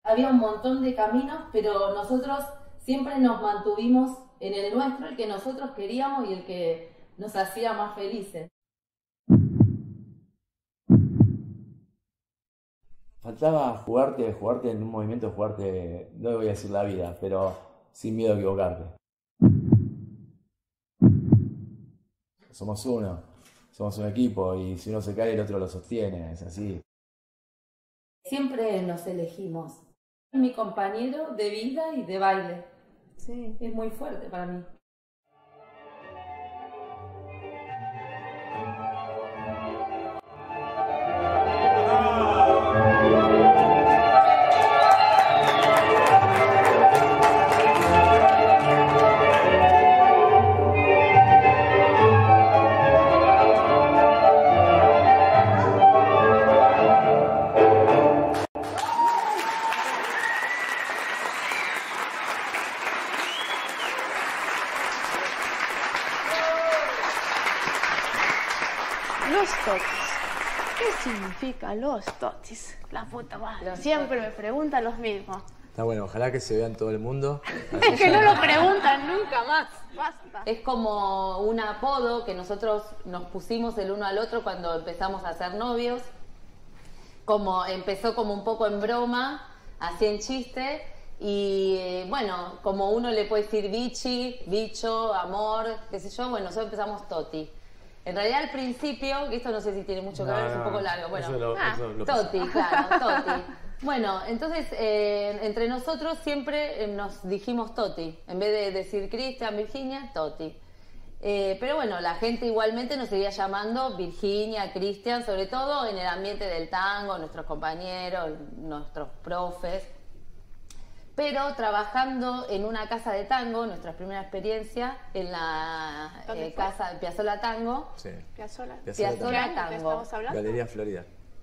Había un montón de caminos, pero nosotros siempre nos mantuvimos en el nuestro, el que nosotros queríamos y el que nos hacía más felices. Faltaba jugarte en un movimiento, jugarte, no voy a decir la vida, pero sin miedo a equivocarte. Somos uno, somos un equipo y si uno se cae el otro lo sostiene, es así. Siempre nos elegimos. Es mi compañero de vida y de baile. Sí, es muy fuerte para mí. Los totis. ¿Qué significa los totis? La puta madre. Siempre me preguntan los mismos. Está bueno, ojalá que se vea en todo el mundo. Es que no lo preguntan nunca más. Basta. Es como un apodo que nosotros nos pusimos el uno al otro cuando empezamos a ser novios. Como empezó como un poco en broma, así en chiste. Y bueno, como uno le puede decir bichi, bicho, amor, qué sé yo, bueno, nosotros empezamos Toti. En realidad al principio, que esto no sé si tiene mucho que ver, es un poco largo, bueno, eso lo Toti, claro, Toti. Bueno, entonces entre nosotros siempre nos dijimos Toti, en vez de decir Cristian, Virginia, Toti. Pero bueno, la gente igualmente nos seguía llamando Virginia, Cristian, sobre todo en el ambiente del tango, nuestros compañeros, nuestros profes. Pero trabajando en una casa de tango, nuestra primera experiencia, en la casa de Piazzolla Tango. Sí. Piazzolla Tango. ¿Estamos hablando? Galería Florida.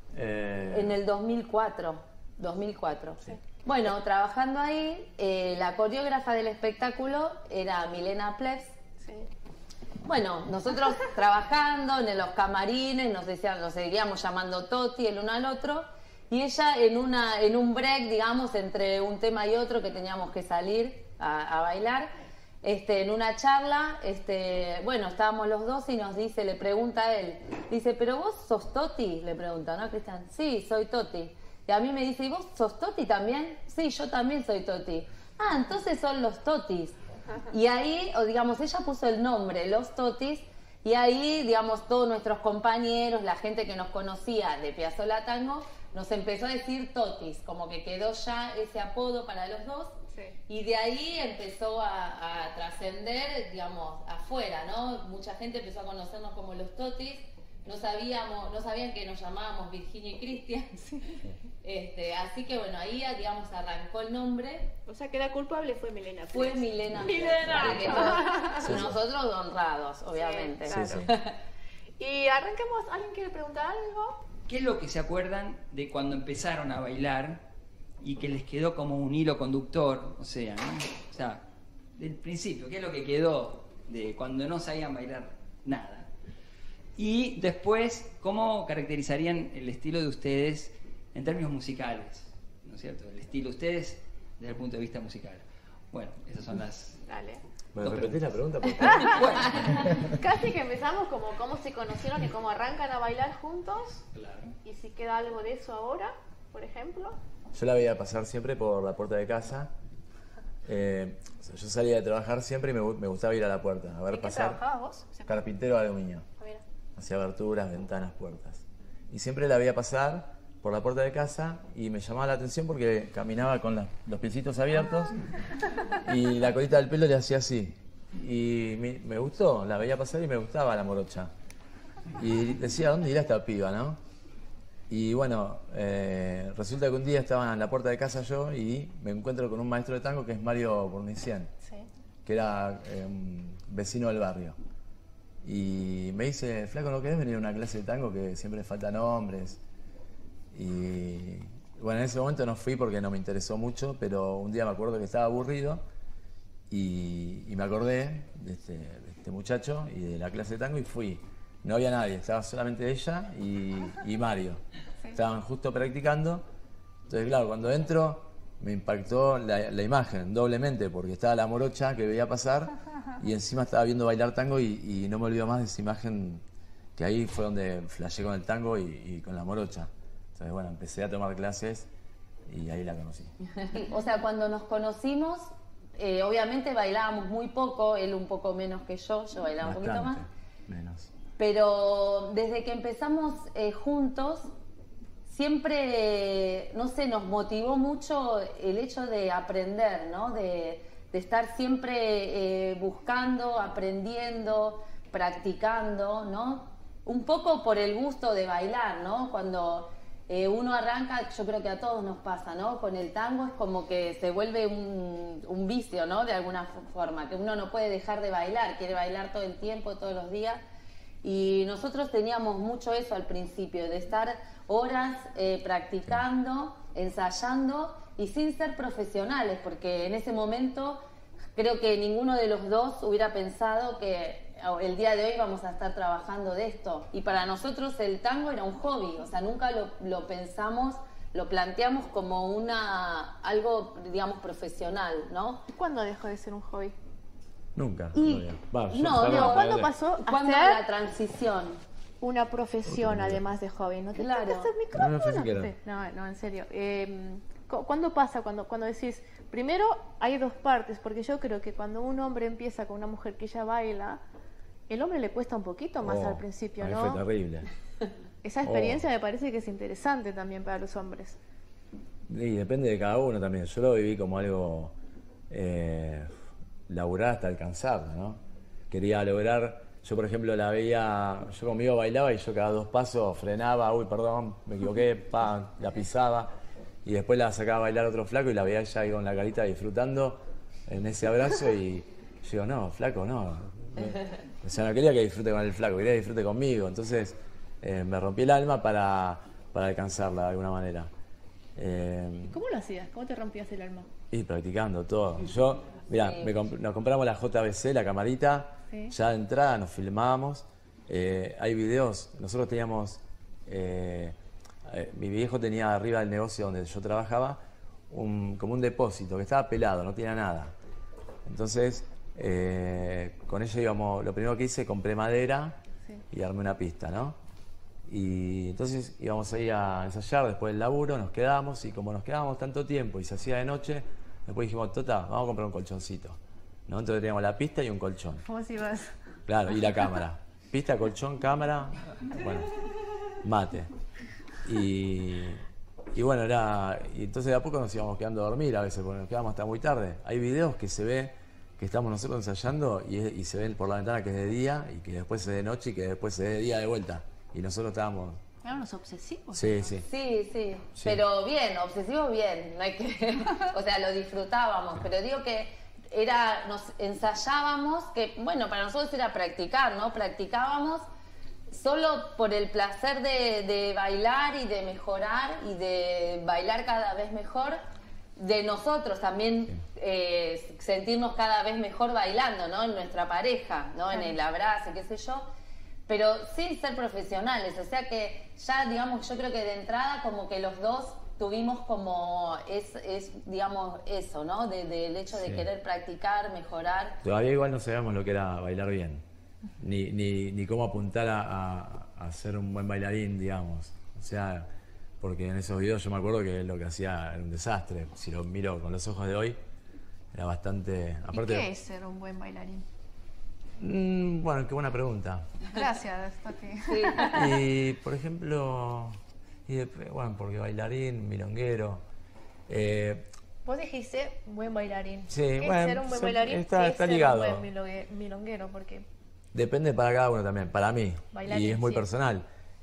En el 2004. 2004. Sí. Bueno, trabajando ahí, la coreógrafa del espectáculo era Milena Plebs. Sí. Bueno, nosotros trabajando en los camarines, nos seguíamos llamando Toti el uno al otro. Y ella en un break, digamos, entre un tema y otro que teníamos que salir a bailar, en una charla, bueno, estábamos los dos y le pregunta a él, dice, ¿pero vos sos Toti? Le pregunta, ¿no, Cristian? Sí, soy Toti. Y a mí me dice, ¿y vos sos Toti también? Sí, yo también soy Toti. Ah, entonces son los Totis. Y ahí, digamos, ella puso el nombre, los Totis, y ahí, digamos, todos nuestros compañeros, la gente que nos conocía de Piazzolla Tango, nos empezó a decir Totis, como que quedó ya ese apodo para los dos. Sí. Y de ahí empezó a trascender, digamos, afuera, ¿no? Mucha gente empezó a conocernos como los Totis. No sabían que nos llamábamos Virginia y Cristian. Sí. Así que bueno, ahí, digamos, arrancó el nombre. O sea que la culpable fue Milena Plebs. Fue Milena Plebs. Nosotros honrados, obviamente. Sí, claro. Sí. Y arrancamos, ¿alguien quiere preguntar algo? ¿Qué es lo que se acuerdan de cuando empezaron a bailar y que les quedó como un hilo conductor? O sea, ¿no? O sea, del principio, ¿qué es lo que quedó de cuando no sabían bailar nada? Y después, ¿cómo caracterizarían el estilo de ustedes en términos musicales? ¿No es cierto? El estilo de ustedes desde el punto de vista musical. Bueno, esas son las... Dale. ¿Me repetís la pregunta? Por favor. Bueno, casi que empezamos como cómo se conocieron y cómo arrancan a bailar juntos. Claro. Y si queda algo de eso ahora, por ejemplo. Yo la veía pasar siempre por la puerta de casa. Yo salía de trabajar siempre y me gustaba ir a la puerta, a ver ¿En qué pasar. trabajabas vos? Carpintero de aluminio. Mira. Hacía aberturas, ventanas, puertas. Y siempre la veía pasar por la puerta de casa y me llamaba la atención porque caminaba con los piecitos abiertos y la colita del pelo le hacía así. Y me gustó, la veía pasar y me gustaba la morocha. Y decía, ¿dónde irá esta piba, no? Y bueno, resulta que un día estaba en la puerta de casa yo y me encuentro con un maestro de tango que es Mario Burnicien, Sí. que era vecino del barrio. Y me dice, flaco, ¿no querés venir a una clase de tango que siempre faltan hombres? Y bueno, en ese momento no fui porque no me interesó mucho, pero un día me acuerdo que estaba aburrido y me acordé de este muchacho y de la clase de tango y fui. No había nadie, estaba solamente ella y Mario. Sí. Estaban justo practicando. Entonces, claro, cuando entro me impactó la imagen doblemente, porque estaba la morocha que veía pasar y encima estaba viendo bailar tango y no me olvido más de esa imagen, que ahí fue donde flasheé con el tango y con la morocha. Entonces, bueno, empecé a tomar clases y ahí la conocí. O sea, cuando nos conocimos, obviamente bailábamos muy poco, él un poco menos que yo bailaba un poquito más. Menos. Pero desde que empezamos juntos, siempre, no sé, nos motivó mucho el hecho de aprender, ¿no? De estar siempre buscando, aprendiendo, practicando, ¿no? Un poco por el gusto de bailar, ¿no? Cuando uno arranca, yo creo que a todos nos pasa, ¿no? Con el tango es como que se vuelve un vicio, ¿no? De alguna forma, que uno no puede dejar de bailar, quiere bailar todo el tiempo, todos los días. Y nosotros teníamos mucho eso al principio, de estar horas practicando, ensayando y sin ser profesionales, porque en ese momento creo que ninguno de los dos hubiera pensado que el día de hoy vamos a estar trabajando de esto. Y para nosotros el tango era un hobby, o sea, nunca lo pensamos, lo planteamos como algo, digamos, profesional, ¿no? ¿Cuándo dejó de ser un hobby? Nunca. ¿Cuándo pasó a ¿Cuándo ser la transición? una profesión además de hobby? ¿No te Claro. tocas el micrófono? No, Sí. No, en serio. ¿Cuándo pasa? Cuando decís, primero hay dos partes, porque yo creo que cuando un hombre empieza con una mujer que ya baila, el hombre le cuesta un poquito más al principio, a mí ¿no? fue terrible. Esa experiencia me parece que es interesante también para los hombres. Y depende de cada uno también. Yo lo viví como algo laburar hasta alcanzarlo, ¿no? Quería lograr, yo por ejemplo la veía, yo conmigo bailaba y yo cada 2 pasos frenaba, uy perdón, me equivoqué, pa, la pisaba y después la sacaba a bailar otro flaco y la veía ella ahí con la carita disfrutando en ese abrazo y yo digo, no, flaco, no. O sea, no quería que disfrute con el flaco, quería que disfrute conmigo. Entonces me rompí el alma para alcanzarla de alguna manera. ¿Cómo lo hacías? ¿Cómo te rompías el alma? Y practicando todo. Yo, mirá, nos compramos la JBC, la camarita, Sí. ya de entrada nos filmábamos. Hay videos, nosotros teníamos, mi viejo tenía arriba del negocio donde yo trabajaba, como un depósito que estaba pelado, no tenía nada. Entonces, con ello íbamos, lo primero que hice, compré madera y armé una pista, ¿no? Y entonces íbamos ahí a ensayar después del laburo, nos quedamos y como nos quedábamos tanto tiempo y se hacía de noche, después dijimos, Tota, vamos a comprar un colchoncito, ¿no? Entonces teníamos la pista y un colchón. ¿Cómo si vas? Claro, y la cámara. Pista, colchón, cámara, bueno, mate. Y bueno, y entonces de a poco nos íbamos quedando a dormir a veces, porque nos quedábamos hasta muy tarde. Hay videos que se ve que estamos nosotros ensayando y se ven por la ventana que es de día y que después es de noche y que después es de día de vuelta. Y nosotros estábamos... Eran unos obsesivos. Sí. Sí, pero bien, obsesivos bien, no hay que, o sea, lo disfrutábamos, pero digo que nos ensayábamos, que bueno, para nosotros era practicar, ¿no? Practicábamos solo por el placer de bailar y de mejorar y de bailar cada vez mejor, de nosotros también sentirnos cada vez mejor bailando, ¿no? En nuestra pareja, ¿no? En el abrazo, qué sé yo. Pero sin ser profesionales, o sea que ya, digamos, yo creo que de entrada como que los dos tuvimos como, digamos, eso, ¿no? Del hecho de querer practicar, mejorar. Todavía igual no sabíamos lo que era bailar bien, ni cómo apuntar a ser un buen bailarín, digamos. O sea, porque en esos videos yo me acuerdo que lo que hacía era un desastre. Si lo miro con los ojos de hoy, era bastante... ¿Y qué es ser un buen bailarín? Bueno, qué buena pregunta. Gracias, Toti. Sí. Y, por ejemplo, bueno, porque bailarín, milonguero. Vos dijiste buen bailarín. Sí, ¿Qué es bueno, ser un buen bailarín? está ¿Qué es ser ligado. un buen milonguero? Porque Depende para cada uno también, para mí. Bailarín, y es muy sí. personal.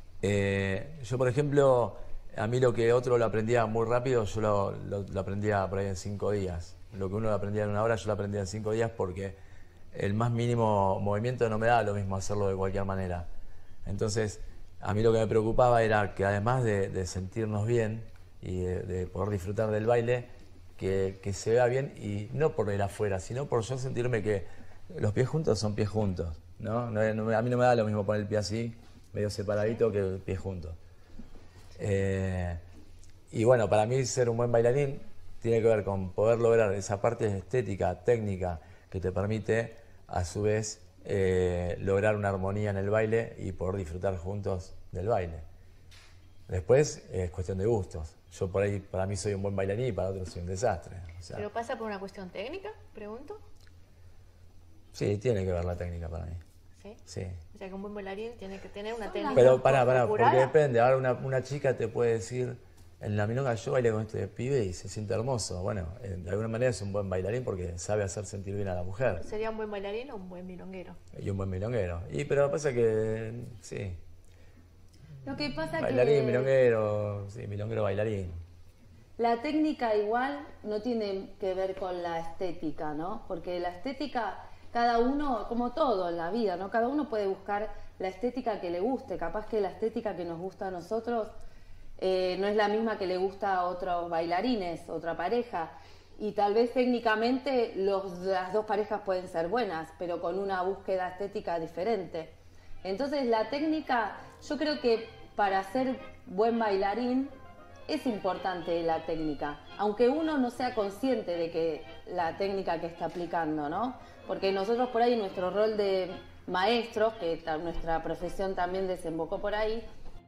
Yo, por ejemplo, a mí lo que otro lo aprendía muy rápido, yo lo aprendía por ahí en 5 días. Lo que uno lo aprendía en 1 hora, yo lo aprendía en 5 días porque el más mínimo movimiento no me da lo mismo hacerlo de cualquier manera. Entonces, a mí lo que me preocupaba era que además de sentirnos bien y de poder disfrutar del baile, que se vea bien y no por el afuera, sino por yo sentirme que los pies juntos son pies juntos, ¿no? A mí no me da lo mismo poner el pie así, medio separadito, que el pie juntos. Y bueno, para mí ser un buen bailarín tiene que ver con poder lograr esa parte estética, técnica, que te permite, a su vez, lograr una armonía en el baile y poder disfrutar juntos del baile. Después es cuestión de gustos. Yo por ahí, para mí soy un buen bailarín y para otros soy un desastre. O sea, ¿Pero pasa por una cuestión técnica, pregunto? sí, tiene que ver la técnica para mí. ¿Sí? Sí. O sea, que un buen bailarín tiene que tener una técnica. Pero pará, porque curada. depende. Ahora una chica te puede decir, en la milonga yo bailé con este pibe y se siente hermoso. Bueno, de alguna manera es un buen bailarín porque sabe hacer sentir bien a la mujer. ¿Sería un buen bailarín o un buen milonguero? Y un buen milonguero. Pero pasa que, sí, Lo que pasa bailarín, que milonguero, sí, milonguero, bailarín. la técnica igual no tiene que ver con la estética, ¿no? Porque la estética, cada uno, como todo en la vida, ¿no? Cada uno puede buscar la estética que le guste. Capaz que la estética que nos gusta a nosotros no es la misma que le gusta a otros bailarines, otra pareja. Y tal vez técnicamente las dos parejas pueden ser buenas, pero con una búsqueda estética diferente. Entonces la técnica, yo creo que para ser buen bailarín es importante la técnica, aunque uno no sea consciente de que la técnica que está aplicando, ¿no? Porque nosotros por ahí, nuestro rol de maestros, que nuestra profesión también desembocó por ahí,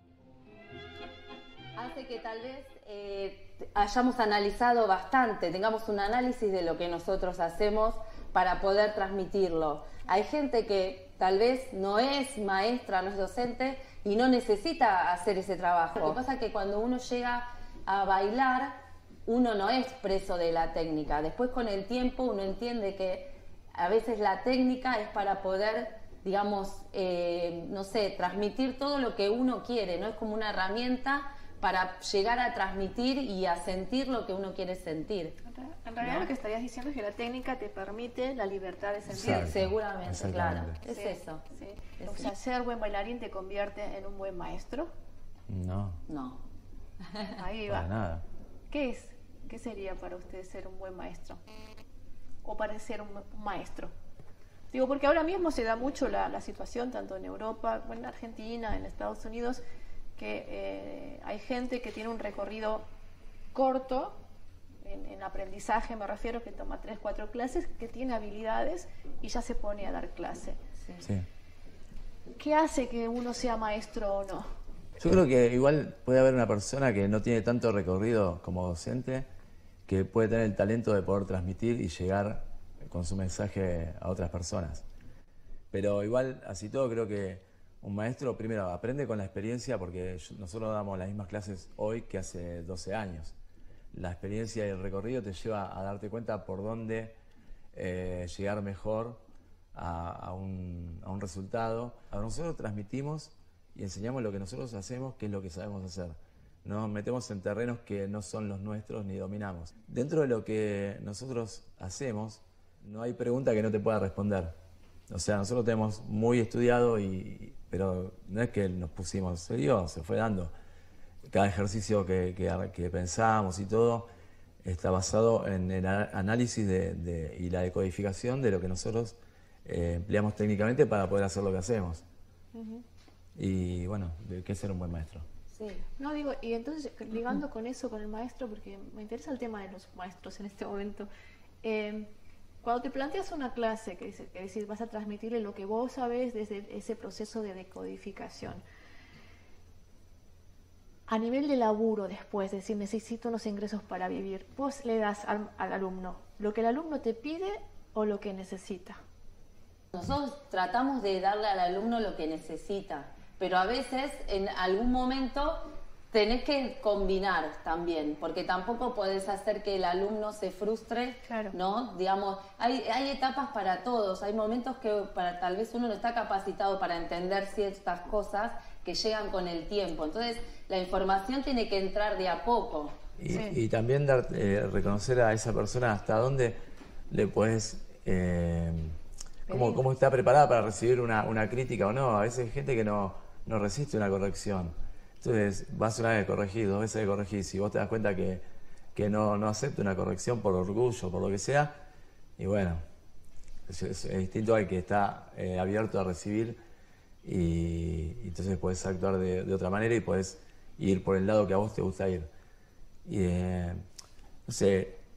hace que tal vez hayamos analizado bastante, tengamos un análisis de lo que nosotros hacemos para poder transmitirlo. Hay gente que tal vez no es maestra, no es docente y no necesita hacer ese trabajo. Lo que pasa es que cuando uno llega a bailar, uno no es preso de la técnica. Después con el tiempo uno entiende que a veces la técnica es para poder, digamos, no sé, transmitir todo lo que uno quiere, ¿no? Es como una herramienta para llegar a transmitir y a sentir lo que uno quiere sentir. En realidad lo que estarías diciendo es que la técnica te permite la libertad de sentir. Exacto. Seguramente, claro. Es Sí, eso. sí. Es O sea, ser buen bailarín te convierte en un buen maestro. No, No. Ahí para va. nada. ¿Qué es? ¿Qué sería para usted ser un buen maestro? O para ser un maestro. Digo, porque ahora mismo se da mucho la situación, tanto en Europa, bueno, en Argentina, en Estados Unidos, que hay gente que tiene un recorrido corto, en aprendizaje me refiero, que toma 3, 4 clases, que tiene habilidades y ya se pone a dar clase. Sí. ¿Qué hace que uno sea maestro o no? Yo creo que igual puede haber una persona que no tiene tanto recorrido como docente, que puede tener el talento de poder transmitir y llegar con su mensaje a otras personas. Pero igual, así todo, creo que un maestro primero aprende con la experiencia, porque nosotros damos las mismas clases hoy que hace 12 años. La experiencia y el recorrido te lleva a darte cuenta por dónde llegar mejor a un resultado. Nosotros transmitimos y enseñamos lo que nosotros hacemos, que es lo que sabemos hacer. No nos metemos en terrenos que no son los nuestros ni dominamos. Dentro de lo que nosotros hacemos, no hay pregunta que no te pueda responder. O sea, nosotros tenemos muy estudiado, pero no es que nos pusimos, se dio, se fue dando. Cada ejercicio que pensamos y todo está basado en el análisis y la decodificación de lo que nosotros empleamos técnicamente para poder hacer lo que hacemos. Y bueno, ¿qué es ser un buen maestro? Sí. No, digo, y entonces, ligando con eso, con el maestro, porque me interesa el tema de los maestros en este momento, cuando te planteas una clase, que decís, vas a transmitirle lo que vos sabés desde ese proceso de decodificación, a nivel de laburo después, es decir, necesito unos ingresos para vivir, vos le das al alumno lo que el alumno te pide o lo que necesita. Nosotros tratamos de darle al alumno lo que necesita, pero a veces en algún momento tenés que combinar también, porque tampoco podés hacer que el alumno se frustre, Claro. ¿no? Digamos, hay etapas para todos, hay momentos que tal vez uno no está capacitado para entender ciertas cosas que llegan con el tiempo. Entonces, la información tiene que entrar de a poco. Y también reconocer a esa persona hasta dónde le puedes... cómo está preparada para recibir una crítica o no. A veces hay gente que no resiste una corrección. Entonces, vas una vez a corregir, 2 veces a corregir. Si vos te das cuenta que no acepta una corrección por orgullo, por lo que sea, y bueno, es distinto al que está abierto a recibir, y entonces podés actuar de otra manera y podés ir por el lado que a vos te gusta ir. Y no sé,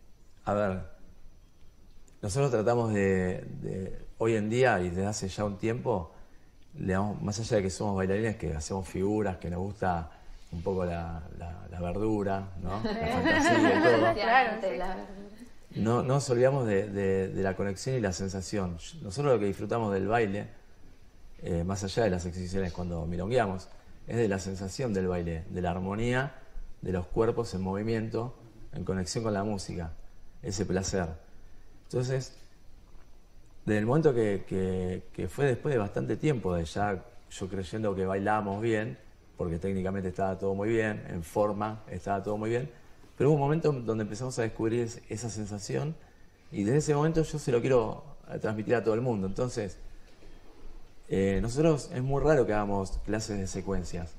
A ver, nosotros tratamos hoy en día y desde hace ya un tiempo, más allá de que somos bailarines, que hacemos figuras, que nos gusta un poco la verdura, ¿no? La fantasía y todo. Claro, sí. No nos olvidamos de la conexión y la sensación. Nosotros lo que disfrutamos del baile, más allá de las exhibiciones cuando milongueamos, es de la sensación del baile, de la armonía, de los cuerpos en movimiento, en conexión con la música, ese placer. Entonces, desde el momento que fue después de bastante tiempo, de ya yo creyendo que bailábamos bien, porque técnicamente estaba todo muy bien, en forma estaba todo muy bien, pero hubo un momento donde empezamos a descubrir esa sensación y desde ese momento yo se lo quiero transmitir a todo el mundo. Entonces, nosotros es muy raro que hagamos clases de secuencias.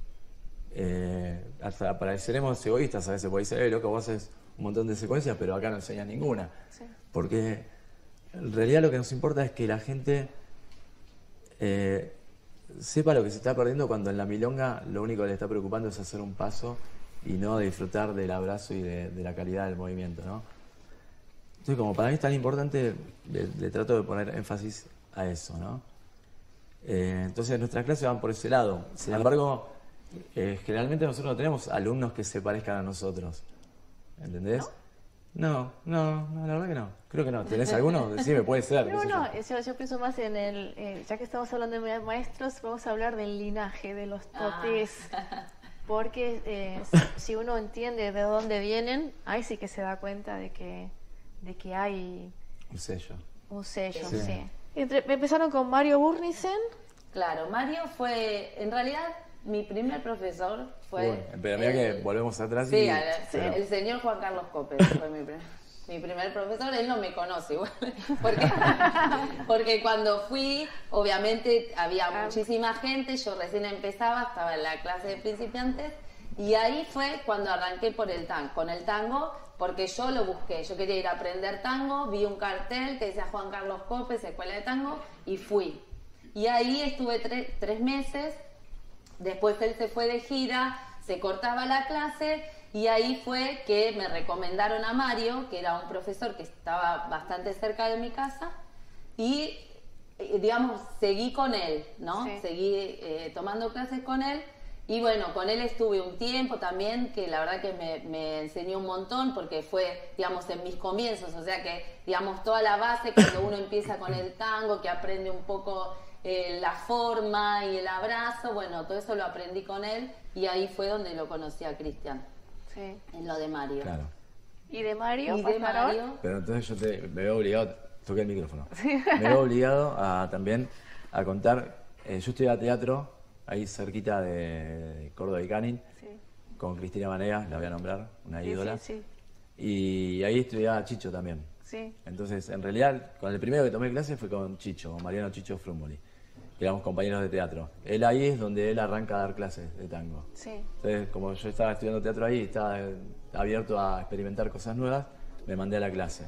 Hasta pareceremos egoístas a veces, porque dicen, loco, vos haces un montón de secuencias, pero acá no enseñas ninguna. Sí. Porque en realidad lo que nos importa es que la gente sepa lo que se está perdiendo cuando en la milonga lo único que le está preocupando es hacer un paso y no disfrutar del abrazo y de la calidad del movimiento, ¿no? Entonces, como para mí es tan importante, le trato de poner énfasis a eso, ¿no? Entonces nuestras clases van por ese lado. Sin embargo, generalmente nosotros no tenemos alumnos que se parezcan a nosotros. ¿Entendés? No, la verdad que no. Creo que no. ¿Tenés alguno? Decime, puede ser. Yo pienso más en ya que estamos hablando de maestros, vamos a hablar del linaje, de los totés. Porque si uno entiende de dónde vienen, ahí sí que se da cuenta de que hay un sello. Un sello, sí. Empezaron con Mario Burnisen. Claro, Mario fue, en realidad, mi primer profesor fue... pero mira que volvemos atrás sí, y... el señor Juan Carlos Copes fue mi primer profesor. Él no me conoce igual, porque cuando fui, obviamente había muchísima gente, yo recién empezaba, estaba en la clase de principiantes, y ahí fue cuando arranqué con el tango, porque yo lo busqué, yo quería ir a aprender tango, vi un cartel que decía Juan Carlos Copes, Escuela de Tango, y fui. Y ahí estuve 3 meses, después él se fue de gira, se cortaba la clase, y ahí fue que me recomendaron a Mario, que era un profesor que estaba bastante cerca de mi casa, y digamos, seguí con él, ¿no? Sí. Seguí tomando clases con él. Y bueno, con él estuve un tiempo también, que la verdad que me enseñó un montón, porque fue, digamos, en mis comienzos, o sea que, digamos, toda la base cuando uno empieza con el tango, que aprende un poco la forma y el abrazo, bueno, todo eso lo aprendí con él, y ahí fue donde lo conocí a Cristian, sí, en lo de Mario. Claro. ¿Y de Mario? ¿Y de Mario? Pero entonces yo me veo obligado, toqué el micrófono, me veo obligado también a contar, yo estudiaba teatro, ahí cerquita de Córdoba y Canin, sí, con Cristina Vanegas, la voy a nombrar, una ídola. Sí. Y ahí estudiaba Chicho también. Sí. Entonces, en realidad, con el primero que tomé clase fue con Chicho, con Mariano Chicho Frumboli, que éramos compañeros de teatro. Él ahí es donde él arranca a dar clases de tango. Sí. Entonces, como yo estaba estudiando teatro ahí, estaba abierto a experimentar cosas nuevas, me mandé a la clase.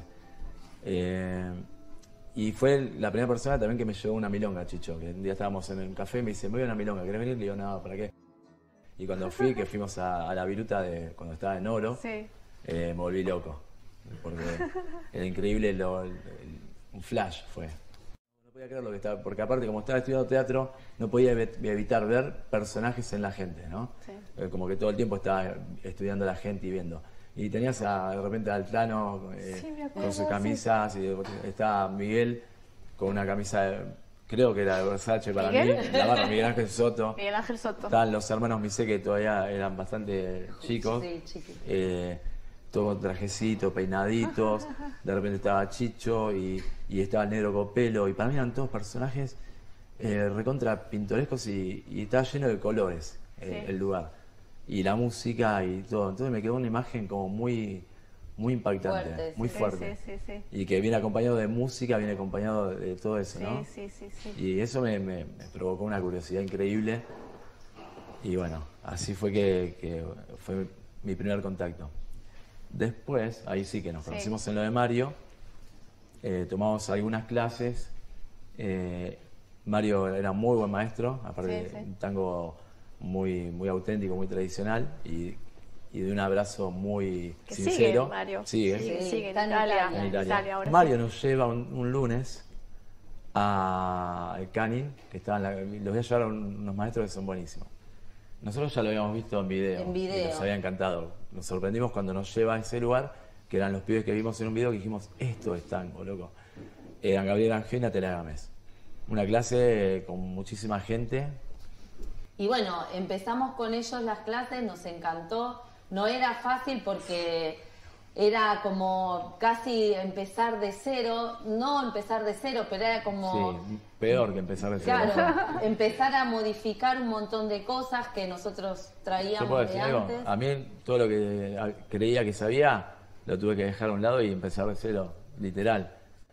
Y fue la primera persona también que me llevó una milonga, Chicho, que un día estábamos en un café y me dice, me voy a una milonga, ¿querés venir? Le digo, no, ¿para qué? Y cuando fui, que fuimos a la viruta cuando estaba en Oro, sí, me volví loco, porque era increíble, un flash fue. No podía creer lo que estaba, porque aparte como estaba estudiando teatro, no podía evitar ver personajes en la gente, ¿no? Sí. Como que todo el tiempo estaba estudiando a la gente y viendo. Y tenías de repente al Plano con sus camisas, y estaba Miguel con una camisa, creo que era de Versace para ¿Miguel? mí, la barra Miguel Ángel Soto. Miguel Ángel Soto. Estaban los hermanos Misé, que todavía eran bastante chicos. Sí, chicos. Todo con trajecito, peinaditos. De repente estaba Chicho y estaba el Negro Copelo. Y para mí eran todos personajes recontra pintorescos y estaba lleno de colores el lugar. Y la música y todo. Entonces me quedó una imagen como muy impactante, fuerte, muy fuerte. Sí. Y que viene acompañado de música, viene acompañado de todo eso, ¿no? Sí. Y eso me provocó una curiosidad increíble. Y bueno, así fue que fue mi primer contacto. Después, ahí sí que nos conocimos en lo de Mario, tomamos algunas clases. Mario era muy buen maestro, aparte de un tango muy auténtico, muy tradicional, y y de un abrazo muy Que sincero. sigue, Mario. Sigue. Sigue en está en Italia. Italia. En Italia. Ahora Mario sí. nos lleva un lunes a El Canin, que estaban los voy a llevar a unos maestros que son buenísimos. Nosotros ya lo habíamos visto en video. En video. Y nos había encantado. Nos sorprendimos cuando nos lleva a ese lugar, que eran los pibes que vimos en un video, que dijimos, esto es tango, loco. Eran Gabriel Ángel y Natalia Gámez. Una clase con muchísima gente. Y bueno, empezamos con ellos las clases, nos encantó. No era fácil porque era como casi empezar de cero, no empezar de cero, pero era como... Sí, peor que empezar de cero. Claro, empezar a modificar un montón de cosas que nosotros ¿Yo traíamos puedo de decir algo? antes. A mí todo lo que creía que sabía, lo tuve que dejar a un lado y empezar de cero, literal.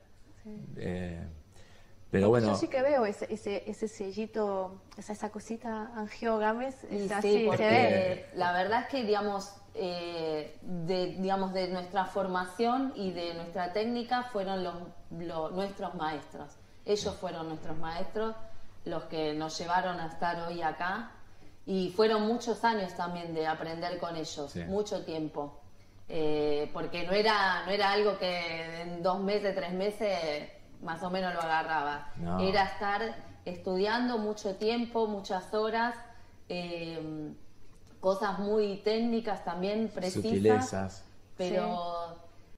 Pero bueno... Yo sí que veo ese sellito, esa cosita Angio Gámez. Y es sí, así, porque se ve. la verdad es que, digamos, de nuestra formación y de nuestra técnica fueron nuestros maestros. Ellos fueron nuestros maestros, los que nos llevaron a estar hoy acá. Y fueron muchos años también de aprender con ellos, Sí. mucho tiempo. Porque no era algo que en 2 meses, 3 meses más o menos lo agarraba. No. Era estar estudiando mucho tiempo, muchas horas, cosas muy técnicas también, precisas. Sutilezas. Pero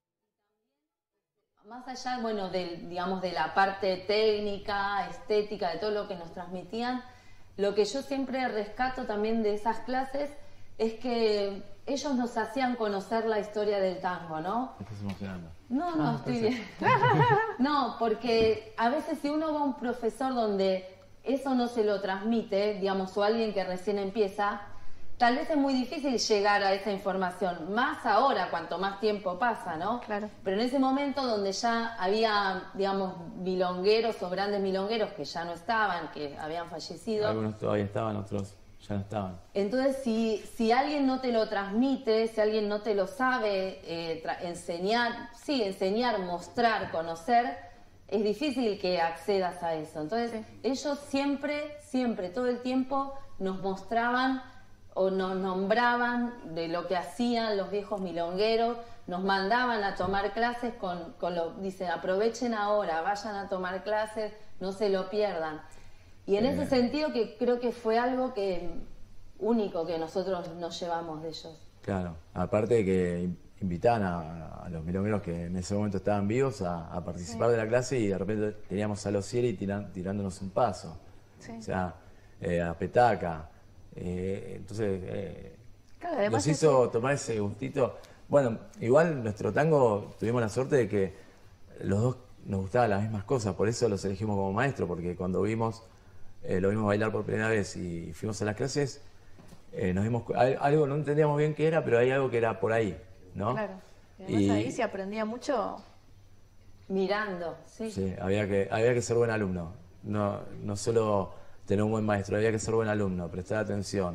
más allá, bueno, digamos, de la parte técnica, estética, de todo lo que nos transmitían, lo que yo siempre rescato también de esas clases es que ellos nos hacían conocer la historia del tango, ¿no? Me estás emocionando. No, estoy bien. No, porque a veces si uno va a un profesor donde eso no se lo transmite, digamos, o alguien que recién empieza, tal vez es muy difícil llegar a esa información, más ahora, cuanto más tiempo pasa, ¿no? Claro. Pero en ese momento donde ya había, digamos, milongueros o grandes milongueros que ya no estaban, que habían fallecido. Algunos todavía estaban, otros ya no estaban. Entonces, si alguien no te lo transmite, si alguien no te lo sabe enseñar, mostrar, conocer, es difícil que accedas a eso. Entonces, ellos siempre, todo el tiempo nos mostraban o nos nombraban de lo que hacían los viejos milongueros, nos mandaban a tomar clases dicen, aprovechen ahora, vayan a tomar clases, no se lo pierdan. Y en ese sentido que creo que fue algo único que nosotros nos llevamos de ellos. Claro, aparte de que invitaban a los milongueros que en ese momento estaban vivos a participar de la clase y de repente teníamos a los Cieri tirándonos un paso. Sí. O sea, a petaca. Entonces, Claro, además nos hizo tomar ese gustito. Bueno, igual nuestro tango tuvimos la suerte de que los dos nos gustaban las mismas cosas, por eso los elegimos como maestro, porque cuando lo vimos bailar por primera vez y fuimos a las clases, nos vimos algo, no entendíamos bien qué era, pero hay algo que era por ahí, ¿no? Claro. Y además ahí se aprendía mucho. Mirando, sí. Sí, había que ser buen alumno, no solo tener un buen maestro, había que ser buen alumno, prestar atención,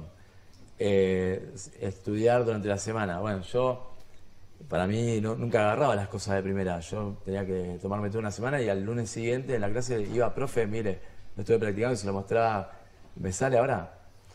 estudiar durante la semana. Bueno, para mí nunca agarraba las cosas de primera, yo tenía que tomarme toda una semana y al lunes siguiente en la clase iba, profe, mire, lo estuve practicando y se lo mostraba, ¿me sale ahora?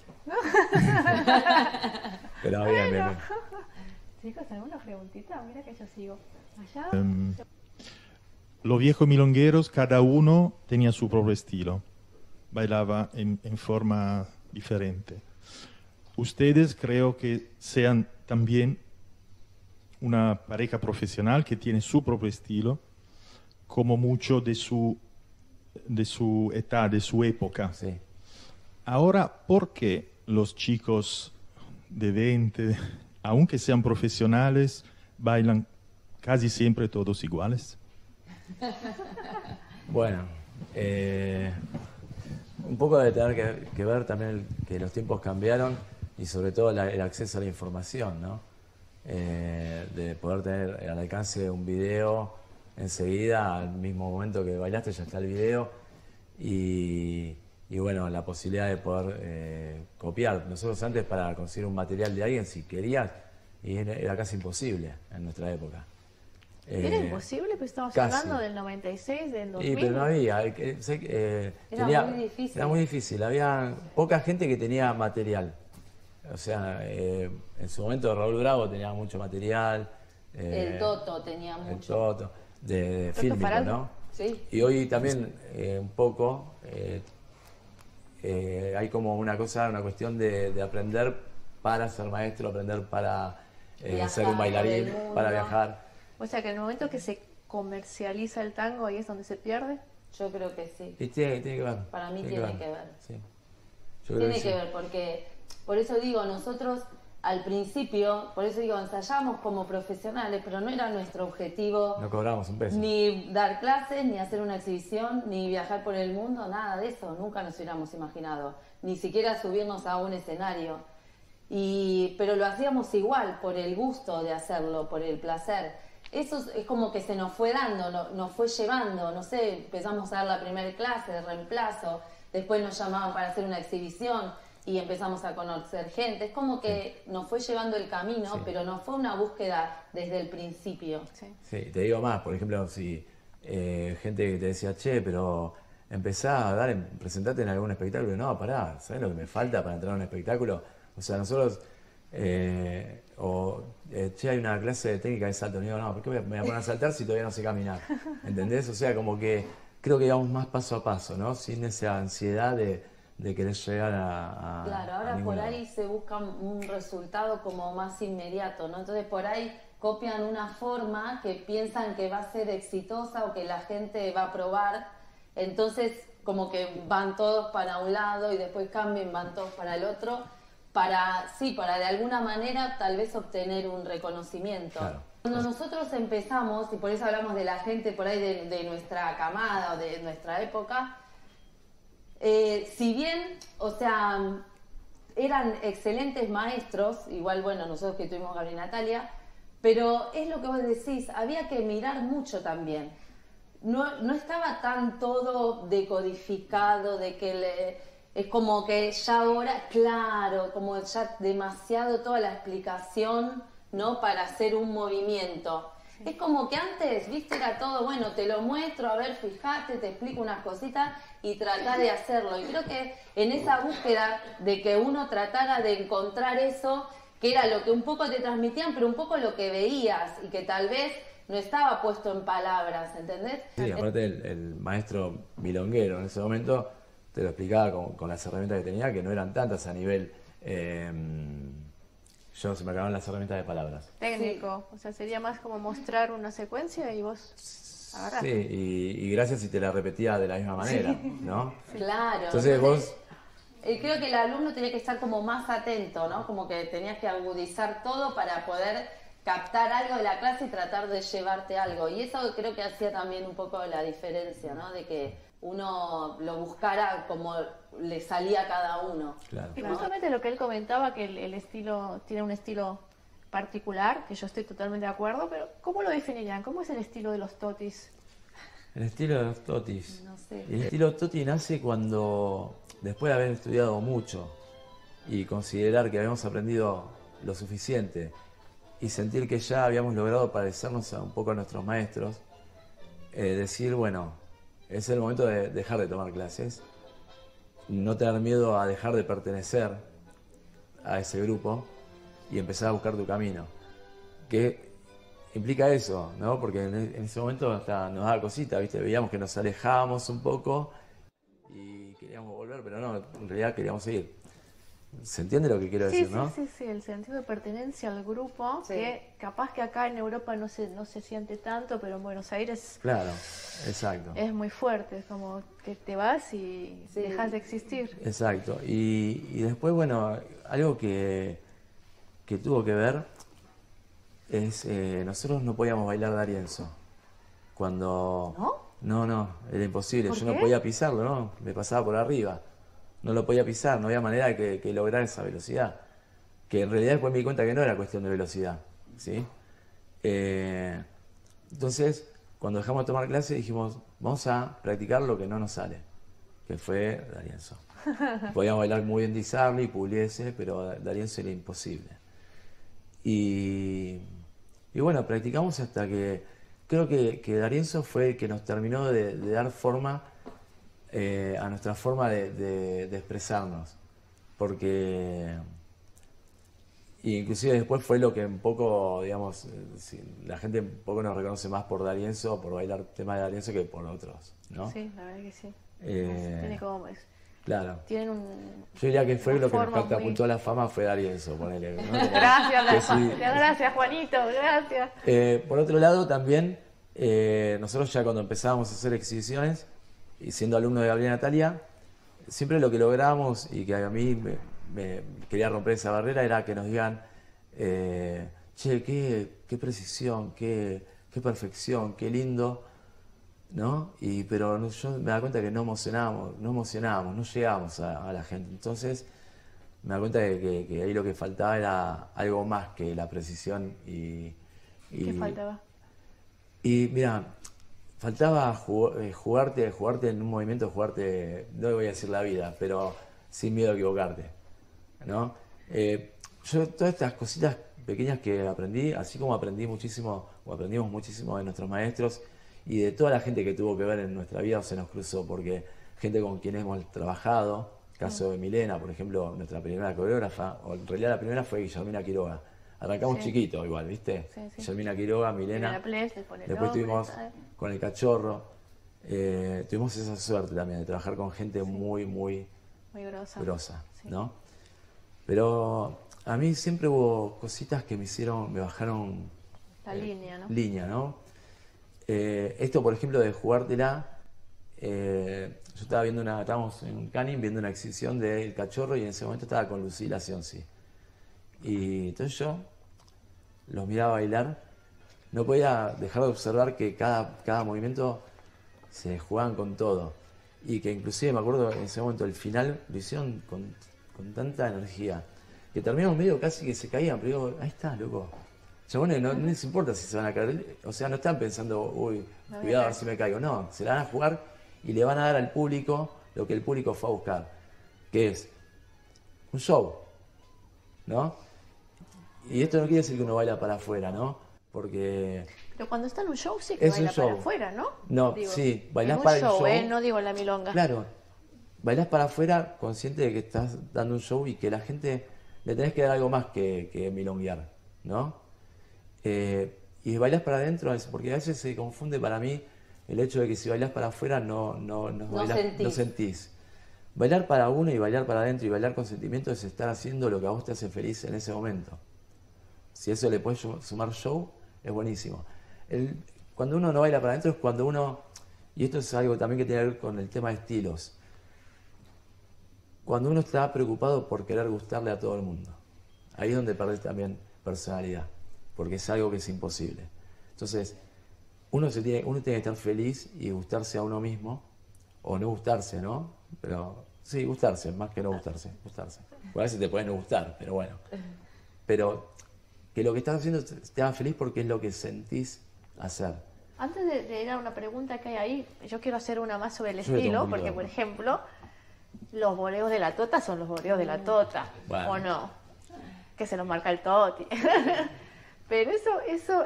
Pero bien. Chicos, ¿alguna preguntita? Mira que yo sigo. Allá. Los viejos milongueros, cada uno tenía su propio estilo, bailaba en forma diferente. Ustedes creo que sean también una pareja profesional que tiene su propio estilo, como mucho de su edad, de su época. Sí. Ahora, ¿por qué los chicos de 20, aunque sean profesionales, bailan casi siempre todos iguales? Bueno, un poco debe tener que ver también que los tiempos cambiaron y sobre todo el acceso a la información, ¿no? De poder tener al alcance un video enseguida, al mismo momento que bailaste ya está el video y bueno, la posibilidad de poder copiar. Nosotros antes para conseguir un material de alguien, si querías, era casi imposible en nuestra época. ¿Era imposible? Pues estamos casi. hablando del 96, del 2000. Pero no había. Era muy difícil. Era muy difícil. Había poca gente que tenía material. O sea, en su momento Raúl Bravo tenía mucho material. El Toto tenía El mucho. Toto, de fílmico, Faraldo. ¿no? Sí. Y hoy también un poco hay como una cuestión de aprender para ser maestro, aprender para Viajar ser un por el bailarín, mundo. para viajar. O sea que en el momento que se comercializa el tango, ahí es donde se pierde. Yo creo que sí. Y tiene que ver. Para mí tiene que ver. Sí. Yo creo Tiene sí. que ver, porque por eso digo, nosotros al principio, por eso digo, ensayamos como profesionales, pero no era nuestro objetivo No cobramos un peso. ni dar clases, ni hacer una exhibición, ni viajar por el mundo, nada de eso, nunca nos hubiéramos imaginado, ni siquiera subirnos a un escenario. Pero lo hacíamos igual, por el gusto de hacerlo, por el placer. Eso es como que se nos fue dando, nos fue llevando, no sé, empezamos a dar la primera clase de reemplazo, después nos llamaban para hacer una exhibición y empezamos a conocer gente. Es como que nos fue llevando el camino, Sí. pero no fue una búsqueda desde el principio. Sí. Sí, te digo más, por ejemplo, si gente que te decía, che, pero empezá a presentate en algún espectáculo. No, pará, ¿sabes lo que me falta para entrar a un espectáculo? O sea, nosotros, che, hay una clase de técnica de salto. Digo, no, ¿por qué me voy a poner a saltar si todavía no sé caminar? ¿Entendés? O sea, como que creo que íbamos más paso a paso, ¿no? Sin esa ansiedad de querer llegar a Claro, a ahora ningún por lado. ahí se busca un resultado como más inmediato, ¿no? Entonces por ahí copian una forma que piensan que va a ser exitosa o que la gente va a probar, entonces como que van todos para un lado y después cambian, van todos para el otro, para de alguna manera tal vez obtener un reconocimiento. Claro. Cuando nosotros empezamos, y por eso hablamos de la gente por ahí de nuestra camada o de nuestra época, si bien, o sea, eran excelentes maestros, igual, bueno, nosotros que tuvimos Gabriel y Natalia, pero es lo que vos decís, había que mirar mucho también. No estaba tan todo decodificado, de que es como que ya ahora, claro, como ya demasiado toda la explicación, ¿no? Para hacer un movimiento. Es como que antes, viste, era todo, bueno, te lo muestro, a ver, fíjate, te explico unas cositas y tratá de hacerlo. Y creo que en esa búsqueda de que uno tratara de encontrar eso, que era lo que un poco te transmitían, pero un poco lo que veías y que tal vez no estaba puesto en palabras, ¿entendés? Sí, aparte el maestro milonguero en ese momento te lo explicaba con las herramientas que tenía, que no eran tantas a nivel... yo se me acabaron las herramientas de palabras. Técnico, o sea, sería más como mostrar una secuencia y vos agarrás. Sí, y gracias si te la repetía de la misma manera, ¿no? Claro. Entonces vos... Creo que el alumno tenía que estar como más atento, ¿no? Como que tenías que agudizar todo para poder captar algo de la clase y tratar de llevarte algo. Y eso creo que hacía también un poco la diferencia, ¿no? De que uno lo buscara como le salía a cada uno. Claro. Y justamente lo que él comentaba, que el estilo tiene un estilo particular, que yo estoy totalmente de acuerdo, pero ¿cómo lo definirían? ¿Cómo es el estilo de los totis? El estilo de los totis. No sé. El estilo toti nace cuando, después de haber estudiado mucho y considerar que habíamos aprendido lo suficiente y sentir que ya habíamos logrado parecernos un poco a nuestros maestros, decir, bueno, es el momento de dejar de tomar clases, no tener miedo a dejar de pertenecer a ese grupo y empezar a buscar tu camino. Que implica eso, ¿no? Porque en ese momento hasta nos daba cosita, ¿viste? Veíamos que nos alejábamos un poco y queríamos volver, pero no, en realidad queríamos seguir. ¿Se entiende lo que quiero decir, no? Sí, el sentido de pertenencia al grupo, Sí. que capaz que acá en Europa no se siente tanto, pero en Buenos Aires Claro, exacto. es muy fuerte, es como que te vas y Sí. dejas de existir. Exacto. Y después, bueno, algo que tuvo que ver es, nosotros no podíamos bailar D'Arienzo. Cuando... ¿No? No, era imposible. ¿Por Yo qué? no podía pisarlo, ¿no? Me pasaba por arriba. No lo podía pisar, no había manera de que lograr esa velocidad. Que en realidad después me di cuenta que no era cuestión de velocidad, ¿sí? Entonces, cuando dejamos de tomar clase dijimos, vamos a practicar lo que no nos sale, que fue D'Arienzo. Podíamos bailar muy bien Disarli, Pugliese, pero D'Arienzo era imposible. Y bueno, practicamos hasta que creo que D'Arienzo fue el que nos terminó de dar forma a nuestra forma de expresarnos. Porque Y inclusive después fue lo que un poco, digamos, la gente un poco nos reconoce más por D'Arienzo, por bailar temas de D'Arienzo que por otros, ¿no? Sí, la verdad que sí. Eh, claro. Tienen un... Yo diría que fue lo que nos forma catapultó a la fama fue D'Arienzo, ponele, ¿no? Gracias, Sí. gracias Juanito, gracias. Por otro lado también, nosotros ya cuando empezábamos a hacer exhibiciones, y siendo alumno de Gabriela Natalia, siempre lo que lográbamos, y que a mí me quería romper esa barrera, era que nos digan, che, qué precisión, qué perfección, qué lindo, ¿no? Pero yo me da cuenta que no emocionábamos, no llegábamos a la gente. Entonces me da cuenta de que ahí lo que faltaba era algo más que la precisión. ¿Qué faltaba? Y mira, faltaba jugarte en un movimiento, jugarte, no voy a decir la vida, pero sin miedo a equivocarte, ¿no? Yo todas estas cositas pequeñas que aprendí, así como aprendimos muchísimo de nuestros maestros y de toda la gente que tuvo que ver en nuestra vida o se nos cruzó, porque gente con quien hemos trabajado, caso de Milena, por ejemplo, nuestra primera coreógrafa, o en realidad la primera fue Guillermina Quiroga. Arrancamos chiquito igual, ¿viste? Sí. Guillermina Quiroga, Milena. Después tuvimos con el Cachorro. Tuvimos esa suerte también de trabajar con gente muy grosa, sí. ¿no? Pero a mí siempre hubo cositas que me bajaron la línea, ¿no? Esto, por ejemplo, de jugártela, yo estaba estábamos en Canning viendo una exhibición de El Cachorro y en ese momento estaba con Lucila Sionsi. Y entonces yo los miraba bailar, no podía dejar de observar que cada movimiento se jugaban con todo. Y que inclusive me acuerdo en ese momento el final lo hicieron con tanta energía, que terminamos medio casi que se caían, pero digo, ahí está, loco. Chabones, no les importa si se van a caer, o sea, no están pensando, uy, cuidado a ver si me caigo. No, se la van a jugar y le van a dar al público lo que el público fue a buscar, que es un show, ¿no? Y esto no quiere decir que uno baila para afuera, ¿no? Porque... Pero cuando está en un show sí que es baila un show para afuera, ¿no? No, digo, sí, bailás para para el show, no digo en la milonga. Claro, bailás para afuera consciente de que estás dando un show y que la gente le tenés que dar algo más que milonguear, ¿no? Y bailás para adentro, porque a veces se confunde para mí el hecho de que si bailás para afuera no sentís. Bailar para uno y bailar para adentro y bailar con sentimiento es estar haciendo lo que a vos te hace feliz en ese momento. Si eso le puedes sumar show, es buenísimo. Cuando uno no baila para adentro es cuando uno, y esto es algo también que tiene que ver con el tema de estilos, cuando uno está preocupado por querer gustarle a todo el mundo. Ahí es donde perdés también personalidad, porque es algo que es imposible. Entonces, uno tiene que estar feliz y gustarse a uno mismo, o no gustarse, ¿no? Pero sí, gustarse, más que no gustarse. A veces te puede no gustar, pero bueno. Pero que lo que estás haciendo te haga feliz porque es lo que sentís hacer. Antes de ir a una pregunta que hay ahí, yo quiero hacer una más sobre el estilo, porque por ejemplo, los boleos de la tota son los boleos de la tota, bueno. ¿O no? Que se los marca el Toti. Pero eso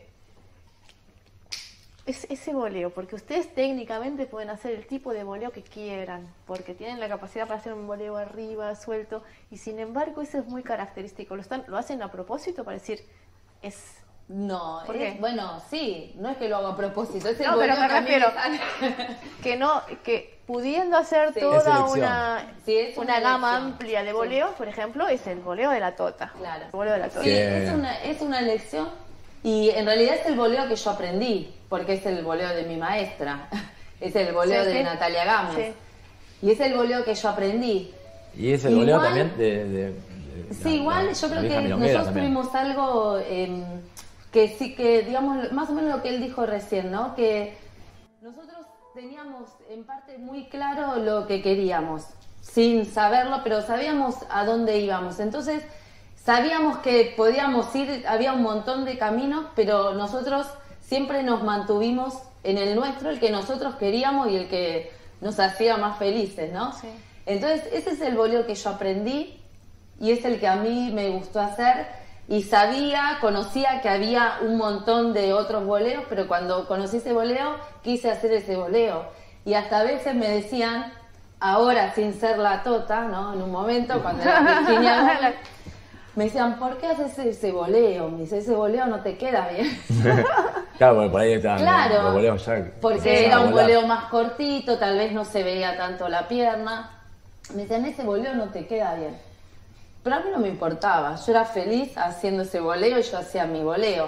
es ese boleo, porque ustedes técnicamente pueden hacer el tipo de boleo que quieran, porque tienen la capacidad para hacer un boleo arriba, suelto, y sin embargo eso es muy característico. ¿Lo hacen a propósito para decir, es... No, ¿Por qué? Bueno, sí, no es que lo hago a propósito, es el no, boleo pero me refiero que que pudiendo hacer toda una gama amplia de boleos, por ejemplo, es el boleo de la tota. Claro. El boleo de la tota. Sí, es una lección y en realidad es el boleo que yo aprendí, porque es el boleo de mi maestra, es el boleo de Natalia Gámez. Sí. Y es el boleo que yo aprendí. Y es el boleo también de sí, igual yo creo que nosotros tuvimos algo que sí, que digamos, más o menos lo que él dijo recién, ¿no? Que nosotros teníamos en parte muy claro lo que queríamos, sin saberlo, pero sabíamos a dónde íbamos. Entonces, sabíamos que podíamos ir, había un montón de caminos, pero nosotros siempre nos mantuvimos en el nuestro, el que nosotros queríamos y el que nos hacía más felices, ¿no? Sí. Entonces, ese es el boleo que yo aprendí y es el que a mí me gustó hacer. Y conocía que había un montón de otros boleos, pero cuando conocí ese boleo, quise hacer ese boleo. Y hasta a veces me decían, ahora sin ser la tota, ¿no? En un momento, cuando era Virginia, me decían, ¿por qué haces ese voleo? Me dice, ese voleo no te queda bien. Claro, porque por ahí estaban Claro, los voleos ya. porque era un voleo más cortito, tal vez no se veía tanto la pierna. Me decían, ese voleo no te queda bien. Pero a mí no me importaba, yo era feliz haciendo ese voleo y yo hacía mi voleo.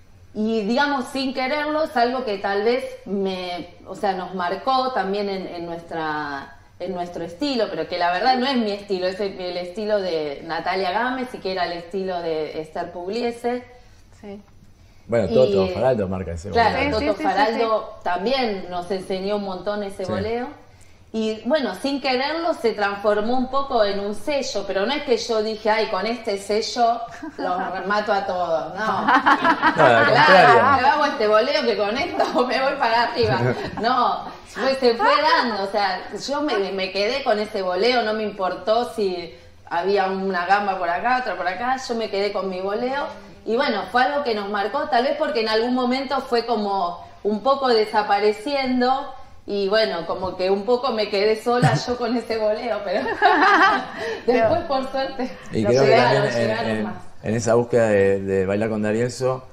Y digamos, sin quererlo, es algo que tal vez nos marcó también en nuestro estilo, pero que la verdad no es mi estilo, es el estilo de Natalia Gámez y que era el estilo de Esther Pugliese. Sí. Bueno, Toto Faraldo marca ese voleo. Claro, Toto Faraldo también nos enseñó un montón ese voleo. Y bueno, sin quererlo se transformó un poco en un sello, pero no es que yo dije, ay, con este sello los mato a todos, no. No, al contrario. Claro, hago este voleo que con esto me voy para arriba. No, se fue dando, o sea, yo me quedé con ese voleo, no me importó si había una gamba por acá, otra por acá, yo me quedé con mi voleo. Y bueno, fue algo que nos marcó, tal vez porque en algún momento fue como un poco desapareciendo. Y bueno, como que un poco me quedé sola yo con ese voleo, pero después por suerte Y creo que llegaron también más. en esa búsqueda de bailar con D'Arienzo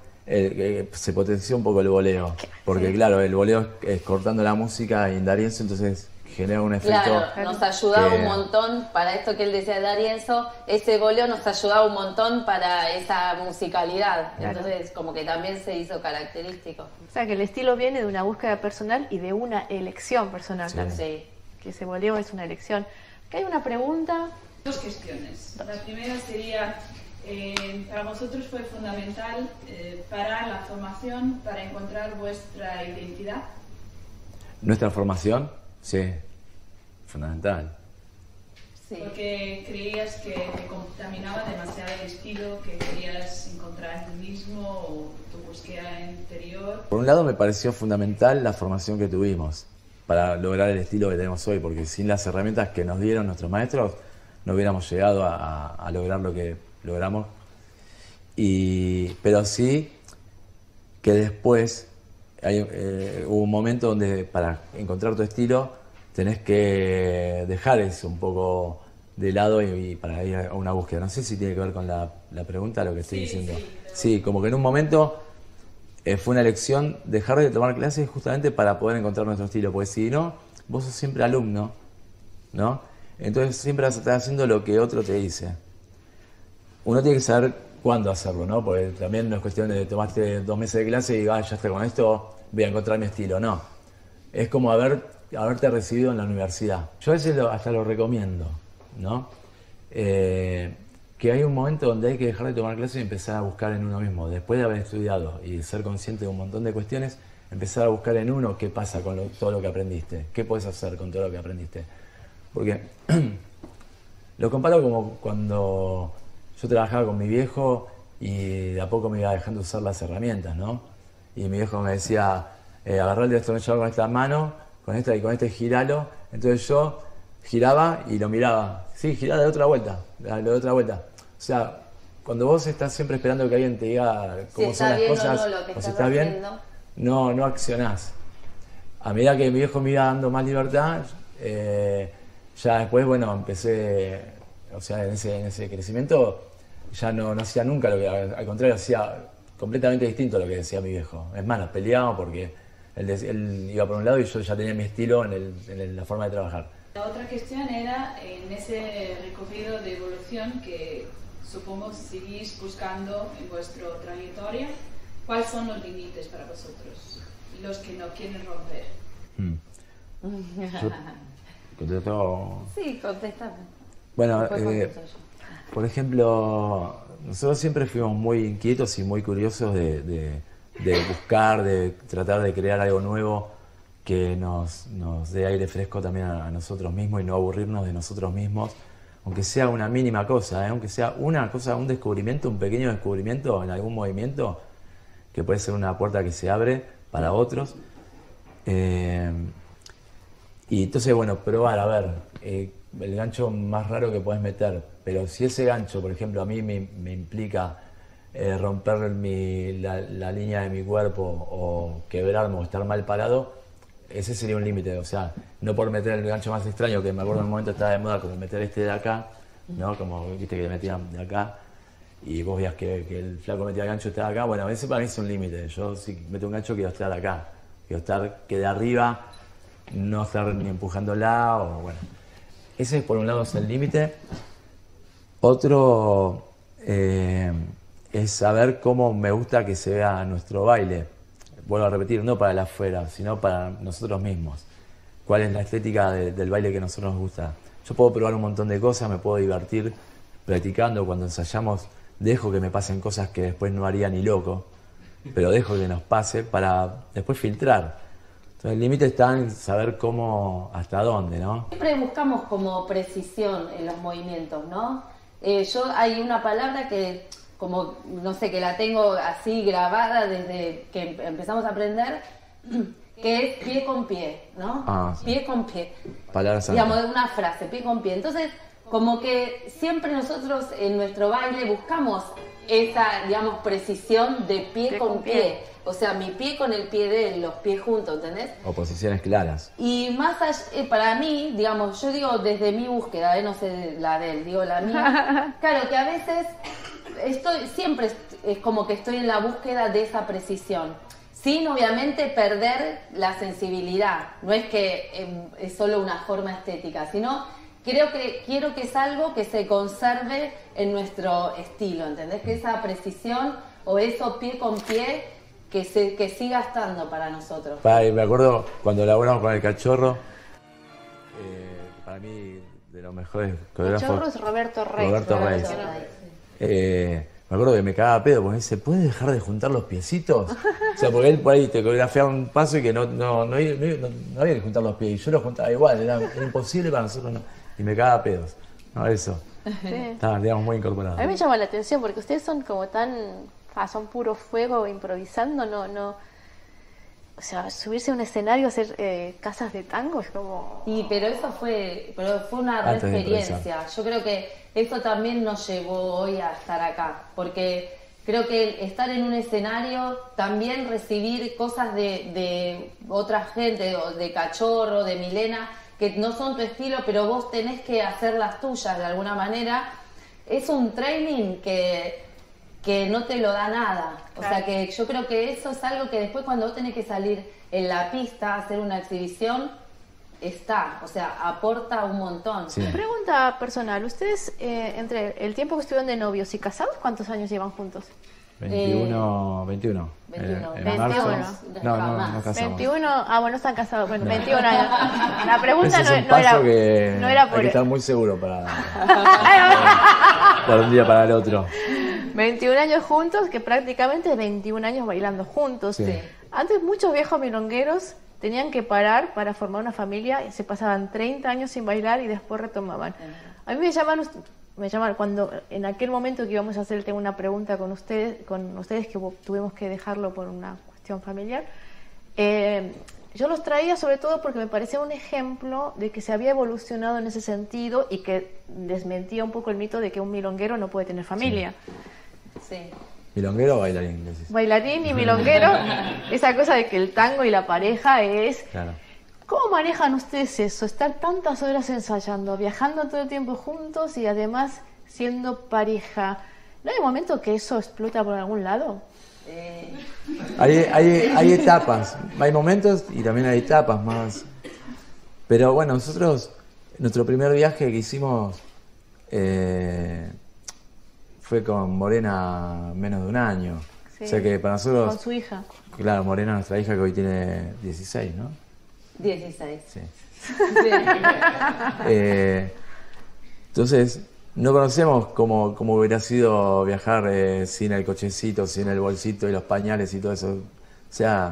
se potenció un poco el voleo. Porque claro, el voleo es cortando la música y en D'Arienzo entonces genera un efecto. Claro, nos ayudaba un montón para esto que él decía de D'Arienzo, ese voleo nos ayudaba un montón para esa musicalidad. Claro. Entonces como que también se hizo característico. O sea, que el estilo viene de una búsqueda personal y de una elección personal Sí. también. Sí. Que ese voleo es una elección. Acá hay una pregunta. Dos cuestiones. La primera sería, para vosotros fue fundamental para la formación, para encontrar vuestra identidad. Nuestra formación, sí, fundamental. Sí. Porque creías que te contaminaba demasiado el estilo, que querías encontrar en ti mismo o tu búsqueda interior. Por un lado me pareció fundamental la formación que tuvimos para lograr el estilo que tenemos hoy, porque sin las herramientas que nos dieron nuestros maestros no hubiéramos llegado a lograr lo que logramos. Pero sí que después hubo un momento donde para encontrar tu estilo tenés que dejar eso un poco de lado y para ir a una búsqueda. No sé si tiene que ver con la pregunta, lo que estoy diciendo. Sí, como que en un momento fue una elección dejar de tomar clases justamente para poder encontrar nuestro estilo, porque si no, vos sos siempre alumno, ¿no? Entonces siempre vas a estar haciendo lo que otro te dice. Uno tiene que saber cuándo hacerlo, ¿no? Porque también no es cuestión de tomaste 2 meses de clase y ya está con esto, voy a encontrar mi estilo, no. Es como haberte recibido en la universidad. Yo a veces hasta lo recomiendo, ¿no? Que hay un momento donde hay que dejar de tomar clases y empezar a buscar en uno mismo. Después de haber estudiado y ser consciente de un montón de cuestiones, empezar a buscar en uno qué pasa con todo lo que aprendiste, qué puedes hacer con todo lo que aprendiste. Porque lo comparo como cuando yo trabajaba con mi viejo y de a poco me iba dejando usar las herramientas, ¿no? Y mi viejo me decía, agarrá el destornillador con esta mano, con esta y con este giralo. Entonces yo giraba y lo miraba. Sí, girá de otra vuelta, de otra vuelta. O sea, cuando vos estás siempre esperando que alguien te diga cómo son las cosas, o si estás bien, no accionás. A medida que mi viejo me iba dando más libertad, ya después, bueno, empecé, o sea, en ese crecimiento, ya no hacía nunca lo que, al contrario, hacía completamente distinto a lo que decía mi viejo. Es más, nos peleábamos porque él iba por un lado y yo ya tenía mi estilo en la forma de trabajar. La otra cuestión era, en ese recorrido de evolución que supongo seguís buscando en vuestra trayectoria, ¿cuáles son los límites para vosotros? Los que no quieren romper. ¿Contesto? Sí, contestame. Bueno, Después contesto yo. por ejemplo, nosotros siempre fuimos muy inquietos y muy curiosos de buscar, de tratar de crear algo nuevo que nos dé aire fresco también a nosotros mismos y no aburrirnos de nosotros mismos, aunque sea una mínima cosa, aunque sea una cosa, un descubrimiento, un pequeño descubrimiento en algún movimiento, que puede ser una puerta que se abre para otros. Y entonces, bueno, probar, a ver, el gancho más raro que puedes meter, pero si ese gancho, por ejemplo, a mí me implica romper la línea de mi cuerpo o quebrarme o estar mal parado, ese sería un límite. O sea, no por meter el gancho más extraño, que me acuerdo en un momento estaba de moda como meter este de acá, ¿no? Como viste que le metían de acá, y vos veías que el flaco metía el gancho, estaba acá, bueno, a veces para mí es un límite. Yo si meto un gancho quiero estar acá, quiero estar que de arriba, no estar ni empujándola, o bueno. Ese por un lado es el límite. Otro es saber cómo me gusta que se vea nuestro baile. Vuelvo a repetir, no para el afuera, sino para nosotros mismos. ¿Cuál es la estética del baile que a nosotros nos gusta? Yo puedo probar un montón de cosas, me puedo divertir practicando. Cuando ensayamos, dejo que me pasen cosas que después no haría ni loco, pero dejo que nos pase para después filtrar. Entonces el límite está en saber cómo, hasta dónde, ¿no? Siempre buscamos como precisión en los movimientos, ¿no? Hay una palabra que, como, no sé, que la tengo así grabada desde que empezamos a aprender, que es pie con pie, ¿no? Ah, sí. Pie con pie. Palabras digamos, una frase, pie con pie. Entonces, como que siempre nosotros en nuestro baile buscamos esa, digamos, precisión de pie con pie. O sea, mi pie con el pie de él, los pies juntos, ¿entendés? O posiciones claras. Y más allá, para mí, digamos, yo digo desde mi búsqueda, no sé la de él, digo la mía. Claro, que a veces siempre es como que estoy en la búsqueda de esa precisión. Sin, obviamente, perder la sensibilidad. No es que es solo una forma estética, sino quiero que es algo que se conserve en nuestro estilo, ¿entendés? Que esa precisión o eso pie con pie que siga estando para nosotros. Me acuerdo cuando elaboramos con el Cachorro, para mí de los mejores coreógrafos. Cachorro es Roberto Reis. Roberto Reis. Me acuerdo que me cagaba a pedo porque dice, ¿puedes dejar de juntar los piecitos? O sea, porque él por ahí te coreografiaba un paso y que no había que juntar los pies. Y yo los juntaba igual, era imposible para nosotros. No. Y me cagaba a pedos. No, eso. Sí. Estaban, digamos, muy incorporados. A mí me llama la atención porque ustedes son como son puro fuego improvisando, no. O sea, subirse a un escenario, hacer casas de tango es como... Pero eso fue una experiencia. Yo creo que eso también nos llevó hoy a estar acá, porque creo que estar en un escenario, también recibir cosas de otra gente, de Cachorro, de Milena, que no son tu estilo, pero vos tenés que hacer las tuyas de alguna manera, es un training que no te lo da nada. O sea que yo creo que eso es algo que después cuando vos tenés que salir en la pista a hacer una exhibición, aporta un montón. Sí. Pregunta personal, ustedes entre el tiempo que estuvieron de novios y casados, ¿cuántos años llevan juntos? 21. 21. En marzo. No casamos. 21, bueno, están casados, bueno, 21 años. La pregunta Ese es un no paso que era por hay que estar muy seguro para un día para el otro. 21 años juntos, que prácticamente 21 años bailando juntos. Sí. Antes muchos viejos milongueros tenían que parar para formar una familia y se pasaban 30 años sin bailar y después retomaban. A mí me llamaron cuando en aquel momento que íbamos a hacer una pregunta con ustedes que tuvimos que dejarlo por una cuestión familiar. Yo los traía sobre todo porque me parecía un ejemplo de que se había evolucionado en ese sentido y que desmentía un poco el mito de que un milonguero no puede tener familia. Sí. ¿Milonguero o bailarín? Decís. Bailarín y milonguero, esa cosa de que el tango y la pareja es... Claro. ¿Cómo manejan ustedes eso? Estar tantas horas ensayando, viajando todo el tiempo juntos y además siendo pareja. ¿No hay un momento que eso explota por algún lado? Hay etapas, hay momentos y también hay etapas más. Pero bueno, nosotros, nuestro primer viaje que hicimos fue con Morena menos de un año. Sí. O sea que para nosotros... Con su hija. Claro, Morena, nuestra hija que hoy tiene 16, ¿no? 16. Sí. Entonces, no conocemos cómo hubiera sido viajar sin el cochecito, sin el bolsito y los pañales y todo eso. O sea,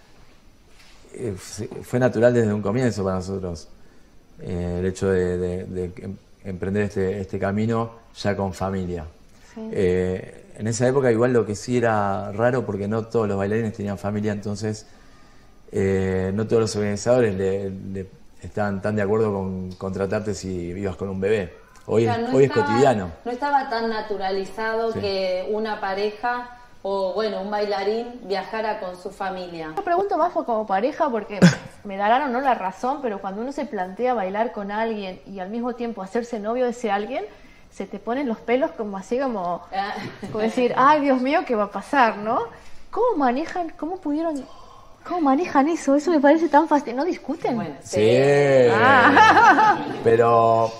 fue natural desde un comienzo para nosotros el hecho de emprender este camino ya con familia. Sí. En esa época igual lo que sí era raro porque no todos los bailarines tenían familia, entonces no todos los organizadores estaban tan de acuerdo con contratarte si vivas con un bebé. Hoy es cotidiano. No estaba tan naturalizado que una pareja o un bailarín viajara con su familia. Yo pregunto más como pareja porque me darán o no la razón, pero cuando uno se plantea bailar con alguien y al mismo tiempo hacerse novio de ese alguien, se te ponen los pelos como así, como decir, ay, Dios mío, ¿qué va a pasar, no? ¿Cómo manejan eso? Eso me parece tan fácil. ¿No discuten? Bueno, Sí, pero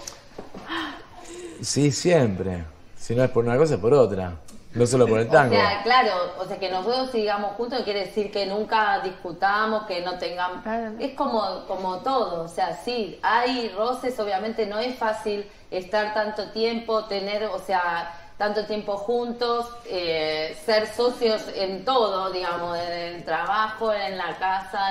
sí, siempre. Si no es por una cosa, es por otra. No solo por el tango. O sea, claro, o sea, que nosotros sigamos juntos no quiere decir que nunca discutamos, que no tengamos... Claro. Es como todo, o sea, sí, hay roces, obviamente no es fácil estar tanto tiempo, tener, o sea, tanto tiempo juntos, ser socios en todo, digamos, en el trabajo, en la casa,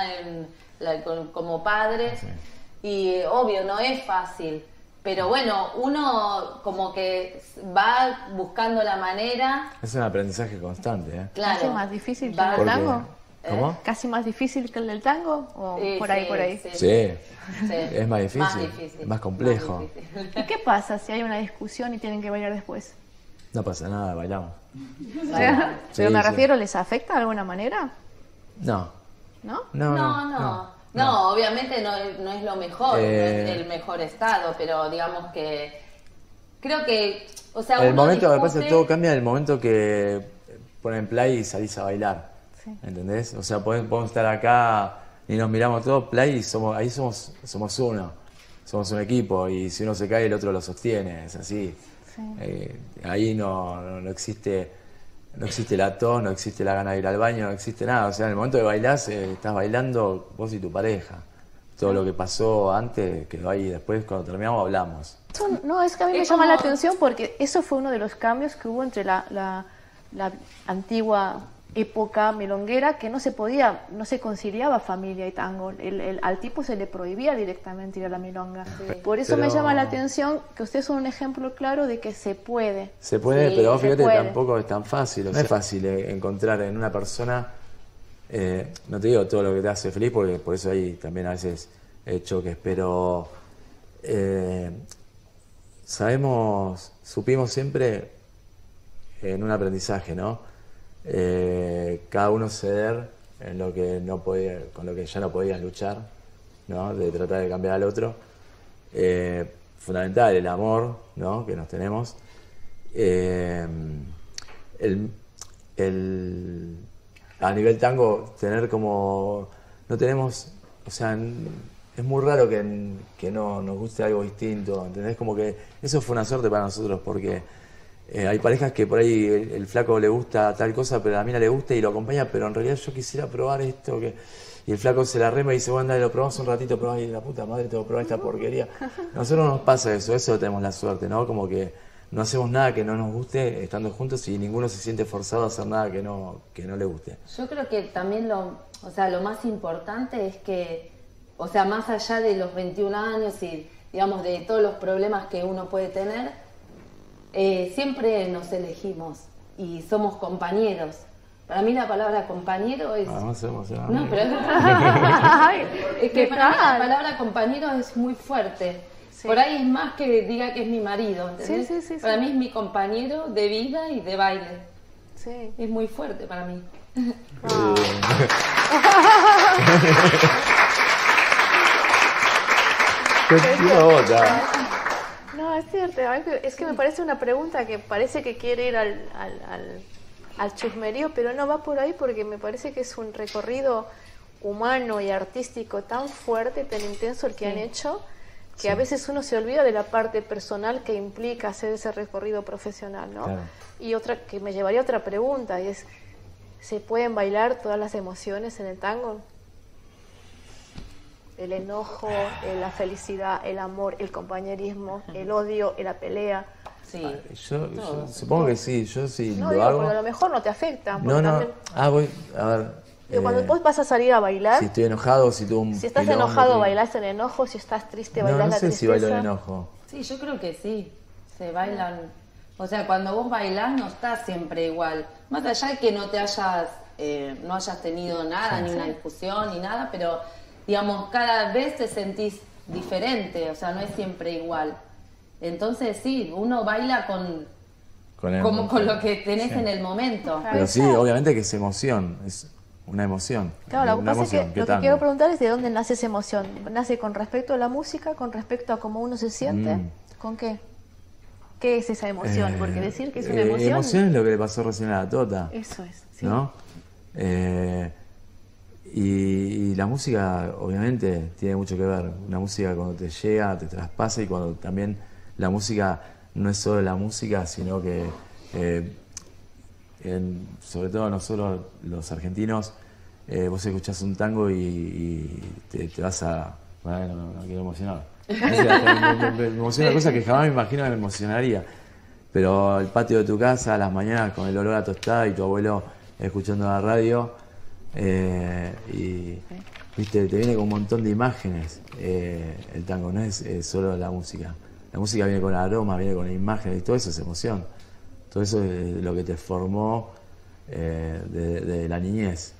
como padres, y obvio, no es fácil. Pero bueno, uno como que va buscando la manera. Es un aprendizaje constante, ¿eh? Claro. ¿Casi más difícil que Va- el Porque- tango? ¿Cómo? ¿Casi más difícil que el del tango? ¿O por ahí, Sí, por ahí? sí. Sí. Sí. Es más difícil, más complejo. más difícil. ¿Y qué pasa si hay una discusión y tienen que bailar después? No pasa nada, bailamos. Pero me sí. refiero, ¿les afecta de alguna manera? No. ¿No? No, obviamente no es lo mejor, no es el mejor estado, pero digamos que creo que, o sea, El uno momento que discute- pasa, todo cambia en el momento que ponen play y salís a bailar. Sí. ¿Entendés? O sea, podemos estar acá y nos miramos todos play y ahí somos uno. Somos un equipo y si uno se cae el otro lo sostiene, es así. Sí. Ahí no existe la tos, no existe la gana de ir al baño, no existe nada. O sea, en el momento que bailás, estás bailando vos y tu pareja. Todo lo que pasó antes quedó ahí. Después, cuando terminamos, hablamos. No, es que a mí me Es llama la como- atención porque eso fue uno de los cambios que hubo entre la antigua época milonguera, que no se conciliaba familia y tango. Al tipo se le prohibía directamente ir a la milonga. Por eso me Pero- llama la atención que ustedes son un ejemplo claro de que se puede. Se puede, Sí, pero vos se fíjate, puede. tampoco es tan fácil. No es fácil encontrar en una persona, no te digo todo lo que te hace feliz, porque por eso hay también a veces choques, pero supimos siempre en un aprendizaje, ¿no? Cada uno ceder en lo que no podía, con lo que ya no podías luchar, ¿no? De tratar de cambiar al otro. Fundamental el amor, ¿no? Que nos tenemos. A nivel tango, tener como... No tenemos... O sea, es muy raro que no nos guste algo distinto, ¿entendés? Como que eso fue una suerte para nosotros, porque hay parejas que por ahí el flaco le gusta tal cosa, pero a la mina le gusta y lo acompaña, pero en realidad yo quisiera probar esto, y el flaco se la rema y dice, bueno, dale, lo probamos un ratito, pero ay, la puta madre, tengo que probar esta porquería. A nosotros nos pasa eso tenemos la suerte, ¿no? Como que no hacemos nada que no nos guste estando juntos y ninguno se siente forzado a hacer nada que no le guste. Yo creo que también lo más importante es que, o sea, más allá de los 21 años y, digamos, de todos los problemas que uno puede tener, siempre nos elegimos y somos compañeros. Para mí la palabra compañero es... No se emociona. No, pero Ay, es que ¿qué para mí la tal? palabra compañero es muy fuerte. Sí. Por ahí es más que diga que es mi marido, ¿entendés? Sí, sí, sí, Para sí. mí es mi compañero de vida y de baile. Sí. Es muy fuerte para mí. Una bota. No, es cierto. Es que me parece una pregunta que parece que quiere ir al chusmerío, pero no va por ahí porque me parece que es un recorrido humano y artístico tan fuerte, tan intenso el que han hecho, que a veces uno se olvida de la parte personal que implica hacer ese recorrido profesional, ¿no? Claro. Y otra que me llevaría a otra pregunta, y es, ¿se pueden bailar todas las emociones en el tango? El enojo, la felicidad, el amor, el compañerismo, el odio, la pelea. Sí. Yo supongo que sí, yo sí No, lo digo, hago. porque a lo mejor no te afecta. porque No, no. también- A ver. digo, cuando vos vas a salir a bailar, Si estoy enojado, si tuve un si estás quilombo, enojado, que- bailás el enojo, si estás triste, No, bailás no la sé si tristeza. bailo el enojo. Sí, yo creo que sí. Se bailan. O sea, cuando vos bailás no estás siempre igual. Más allá de que no hayas tenido nada, ni una discusión, ni nada, pero digamos, cada vez te sentís diferente, o sea, no es siempre igual. Entonces sí, uno baila con lo que tenés en el momento. Pero sí, obviamente que es emoción, es una emoción. Claro, lo que una pasa es que emoción, lo que tango. quiero preguntar es de dónde nace esa emoción. ¿Nace con respecto a la música, con respecto a cómo uno se siente? ¿Con qué? ¿Qué es esa emoción? Porque decir que es una emoción... Emoción es lo que le pasó recién a la Tota. Eso es, sí. ¿No? Y la música, obviamente, tiene mucho que ver. Una música cuando te llega, te traspasa, y cuando también la música no es solo la música, sino que, sobre todo nosotros los argentinos, vos escuchás un tango y te vas a... Bueno, no quiero emocionar. Me emociona cosas que jamás me imagino que me emocionaría. Pero el patio de tu casa, a las mañanas con el olor a tostada y tu abuelo escuchando la radio, y viste, te viene con un montón de imágenes. El tango no es solo la música. La música viene con aromas, viene con imágenes, y todo eso es emoción. Todo eso es lo que te formó de la niñez.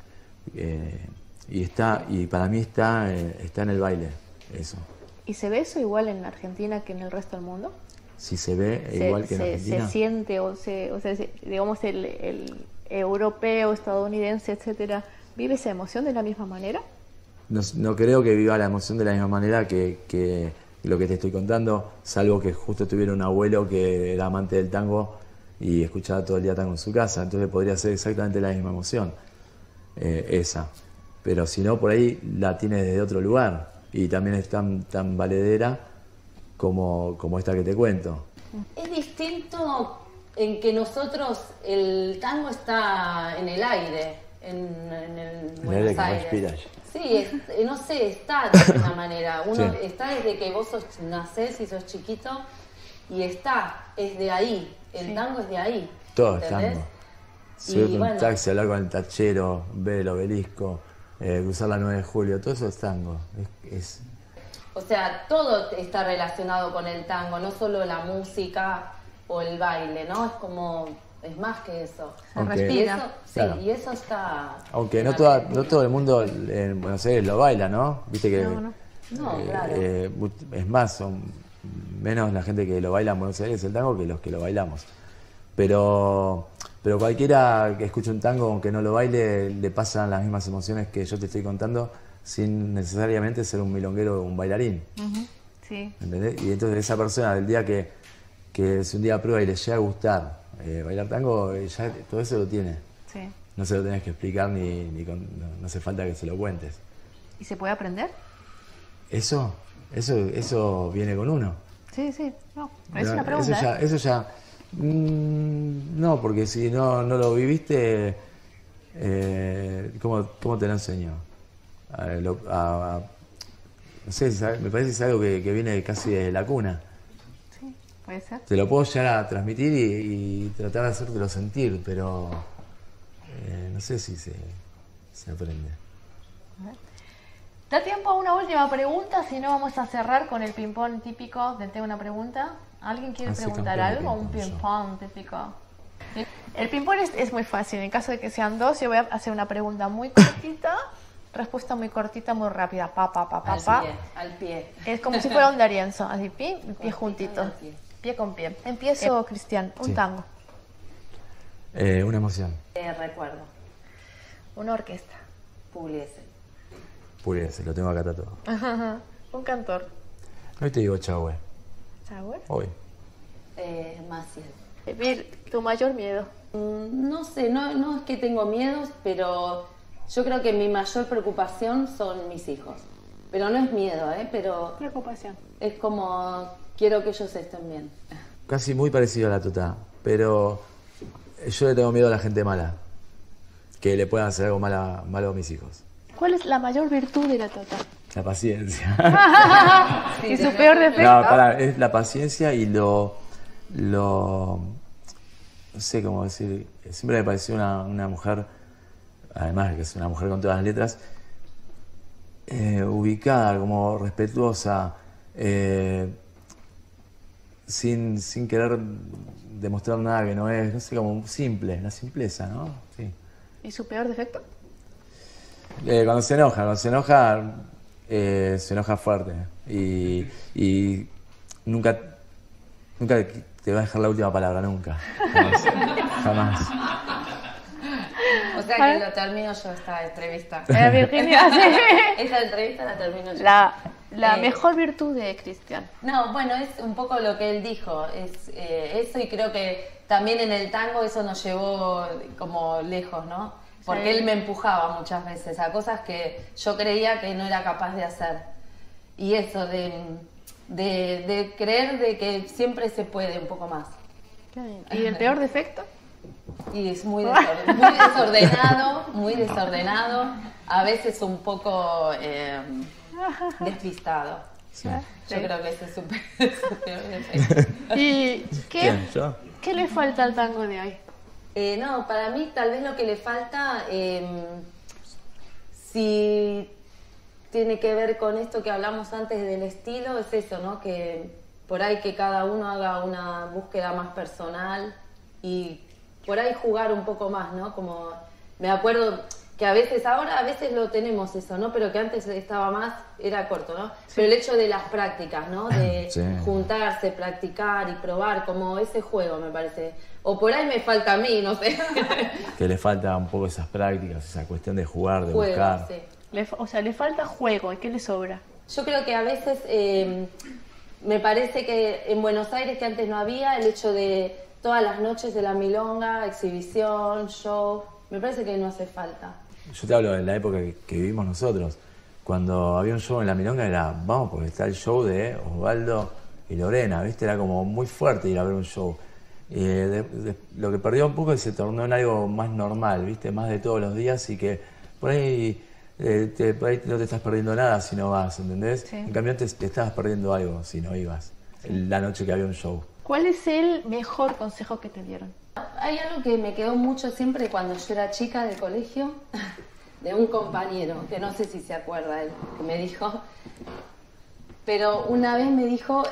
Y para mí está en el baile, eso. ¿Y se ve eso igual en Argentina que en el resto del mundo? Si se ve igual que en Argentina. Se siente, digamos, el europeo, estadounidense, etcétera, ¿vive esa emoción de la misma manera? No creo que viva la emoción de la misma manera que lo que te estoy contando, salvo que justo tuviera un abuelo que era amante del tango y escuchaba todo el día tango en su casa. Entonces podría ser exactamente la misma emoción, esa. Pero si no, por ahí la tiene desde otro lugar. Y también es tan valedera como esta que te cuento. Es distinto en que nosotros, el tango está en el aire, en el Buenos Aires. Sí, no sé, está de alguna manera. Uno está desde que vos nacés y sos chiquito, y es de ahí. El tango es de ahí. Todo es tango. Subirte un taxi, hablar con el tachero, ver el obelisco, cruzar la 9 de julio, todo eso es tango. O sea, todo está relacionado con el tango, no solo la música o el baile, ¿no? Es más que eso. Se respira. Eso, sí, claro. Y eso está... Aunque no todo el mundo en Buenos Aires lo baila, ¿no? Viste que... No, claro. Es más, son menos la gente que lo baila en Buenos Aires el tango que los que lo bailamos. Pero cualquiera que escuche un tango, aunque no lo baile, le pasan las mismas emociones que yo te estoy contando, sin necesariamente ser un milonguero o un bailarín. Sí. ¿Entendés? Y entonces esa persona, del día que si un día prueba y le llega a gustar bailar tango, ya todo eso lo tiene. Sí. No se lo tenés que explicar no hace falta que se lo cuentes. ¿Y se puede aprender? Eso viene con uno. Sí. No, es una pregunta. Eso ya no, porque si no lo viviste, ¿cómo te lo enseño? No sé, me parece que es algo que viene casi de la cuna. Sí, puede ser. Te lo puedo llegar a transmitir y tratar de hacértelo sentir, pero no sé si se aprende. ¿Da tiempo a una última pregunta? Si no, vamos a cerrar con el ping-pong típico de Tengo una pregunta. ¿Alguien quiere preguntar algo? Un ping-pong típico. El ping-pong es muy fácil. En caso de que sean dos, yo voy a hacer una pregunta muy cortita, respuesta muy cortita, muy rápida. Al pie. Es como si fuera un darienzo. Así, pie juntito. Pie con pie. Empiezo, Cristian. Un tango. Una emoción. Recuerdo. Una orquesta. Pugliese, lo tengo acá tatuado. Un cantor. Hoy te digo Chahue. ¿Chahue? Hoy. Maciel. Vir, tu mayor miedo. No sé, no es que tengo miedos, pero yo creo que mi mayor preocupación son mis hijos. Pero no es miedo, pero... Preocupación. Es como, quiero que ellos estén bien. Casi muy parecido a la Tota, pero yo le tengo miedo a la gente mala. Que le puedan hacer algo malo a mis hijos. ¿Cuál es la mayor virtud de la Tota? La paciencia. ¿Y su peor defecto? No, es la paciencia y lo... No sé cómo decir. Siempre me pareció una mujer, además que es una mujer con todas las letras, ubicada, como respetuosa, sin querer demostrar nada que no es, no sé, como simple, la simpleza, ¿no? Sí. ¿Y su peor defecto? Cuando se enoja fuerte y nunca te va a dejar la última palabra, nunca. Jamás. O sea que lo termino yo esta entrevista. Virginia, sí. Esta entrevista la termino yo. La mejor virtud de Cristian. No, bueno, es un poco lo que él dijo, es eso, y creo que también en el tango eso nos llevó como lejos, ¿no? Porque él me empujaba muchas veces a cosas que yo creía que no era capaz de hacer. Y eso, de creer de que siempre se puede un poco más. ¿Y el peor defecto? Y es muy desordenado, a veces un poco despistado. Sí. Yo creo que ese es su peor defecto. ¿Y ¿Quién? ¿Yo? qué le falta al tango de hoy? No, para mí tal vez lo que le falta, si tiene que ver con esto que hablamos antes del estilo, es eso, ¿no? Que por ahí que cada uno haga una búsqueda más personal y por ahí jugar un poco más, ¿no? Como me acuerdo que a veces, ahora a veces lo tenemos eso, ¿no? Pero que antes estaba más, era corto, ¿no? Sí. Pero el hecho de las prácticas, ¿no? De juntarse, practicar y probar, como ese juego, me parece. O por ahí me falta a mí, no sé. Que le falta un poco esas prácticas, esa cuestión de jugar, de juego, buscar. Sí. O sea, le falta juego, ¿y qué le sobra? Yo creo que a veces me parece que en Buenos Aires, que antes no había, el hecho de todas las noches de la milonga, exhibición, show, me parece que no hace falta. Yo te hablo de la época que vivimos nosotros. Cuando había un show en la milonga era, vamos, porque está el show de Osvaldo y Lorena, ¿viste? Era como muy fuerte ir a ver un show. Lo que perdió un poco es que se tornó en algo más normal, ¿viste? Más de todos los días y que por ahí, por ahí no te estás perdiendo nada si no vas, ¿entendés? Sí. En cambio antes te estabas perdiendo algo si no ibas, la noche que había un show. ¿Cuál es el mejor consejo que te dieron? Hay algo que me quedó mucho siempre cuando yo era chica del colegio, de un compañero, que no sé si se acuerda él, que me dijo, pero una vez me dijo,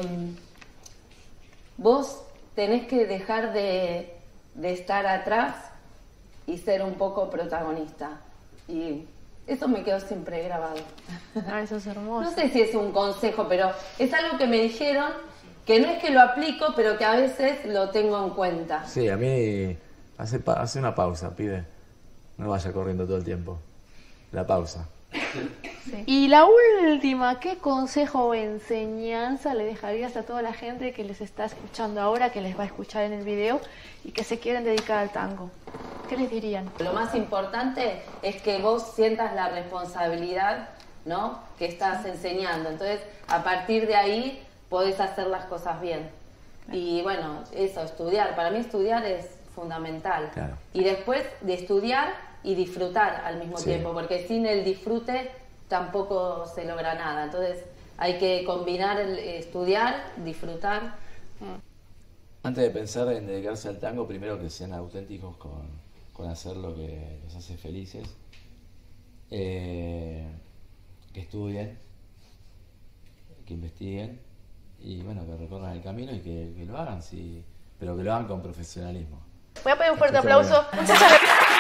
vos tenés que dejar de estar atrás y ser un poco protagonista. Y eso me quedó siempre grabado. Ah, eso es hermoso. No sé si es un consejo, pero es algo que me dijeron, que no es que lo aplico, pero que a veces lo tengo en cuenta. Sí, a mí hace una pausa, pibe. No vaya corriendo todo el tiempo. La pausa. Sí. Y la última, ¿qué consejo o enseñanza le dejarías a toda la gente que les está escuchando ahora, que les va a escuchar en el video y que se quieren dedicar al tango? ¿Qué les dirían? Lo más importante es que vos sientas la responsabilidad, ¿no?, que estás enseñando. Entonces, a partir de ahí podés hacer las cosas bien. Y bueno, eso, estudiar. Para mí estudiar es fundamental. Claro. Y después de estudiar y disfrutar al mismo tiempo, porque sin el disfrute tampoco se logra nada. Entonces hay que combinar el estudiar, disfrutar. Antes de pensar en dedicarse al tango, primero que sean auténticos con hacer lo que los hace felices. Que estudien, que investiguen. Y bueno, que recorran el camino y que lo hagan, sí, pero que lo hagan con profesionalismo. Voy a pedir un fuerte aplauso. Muchas gracias.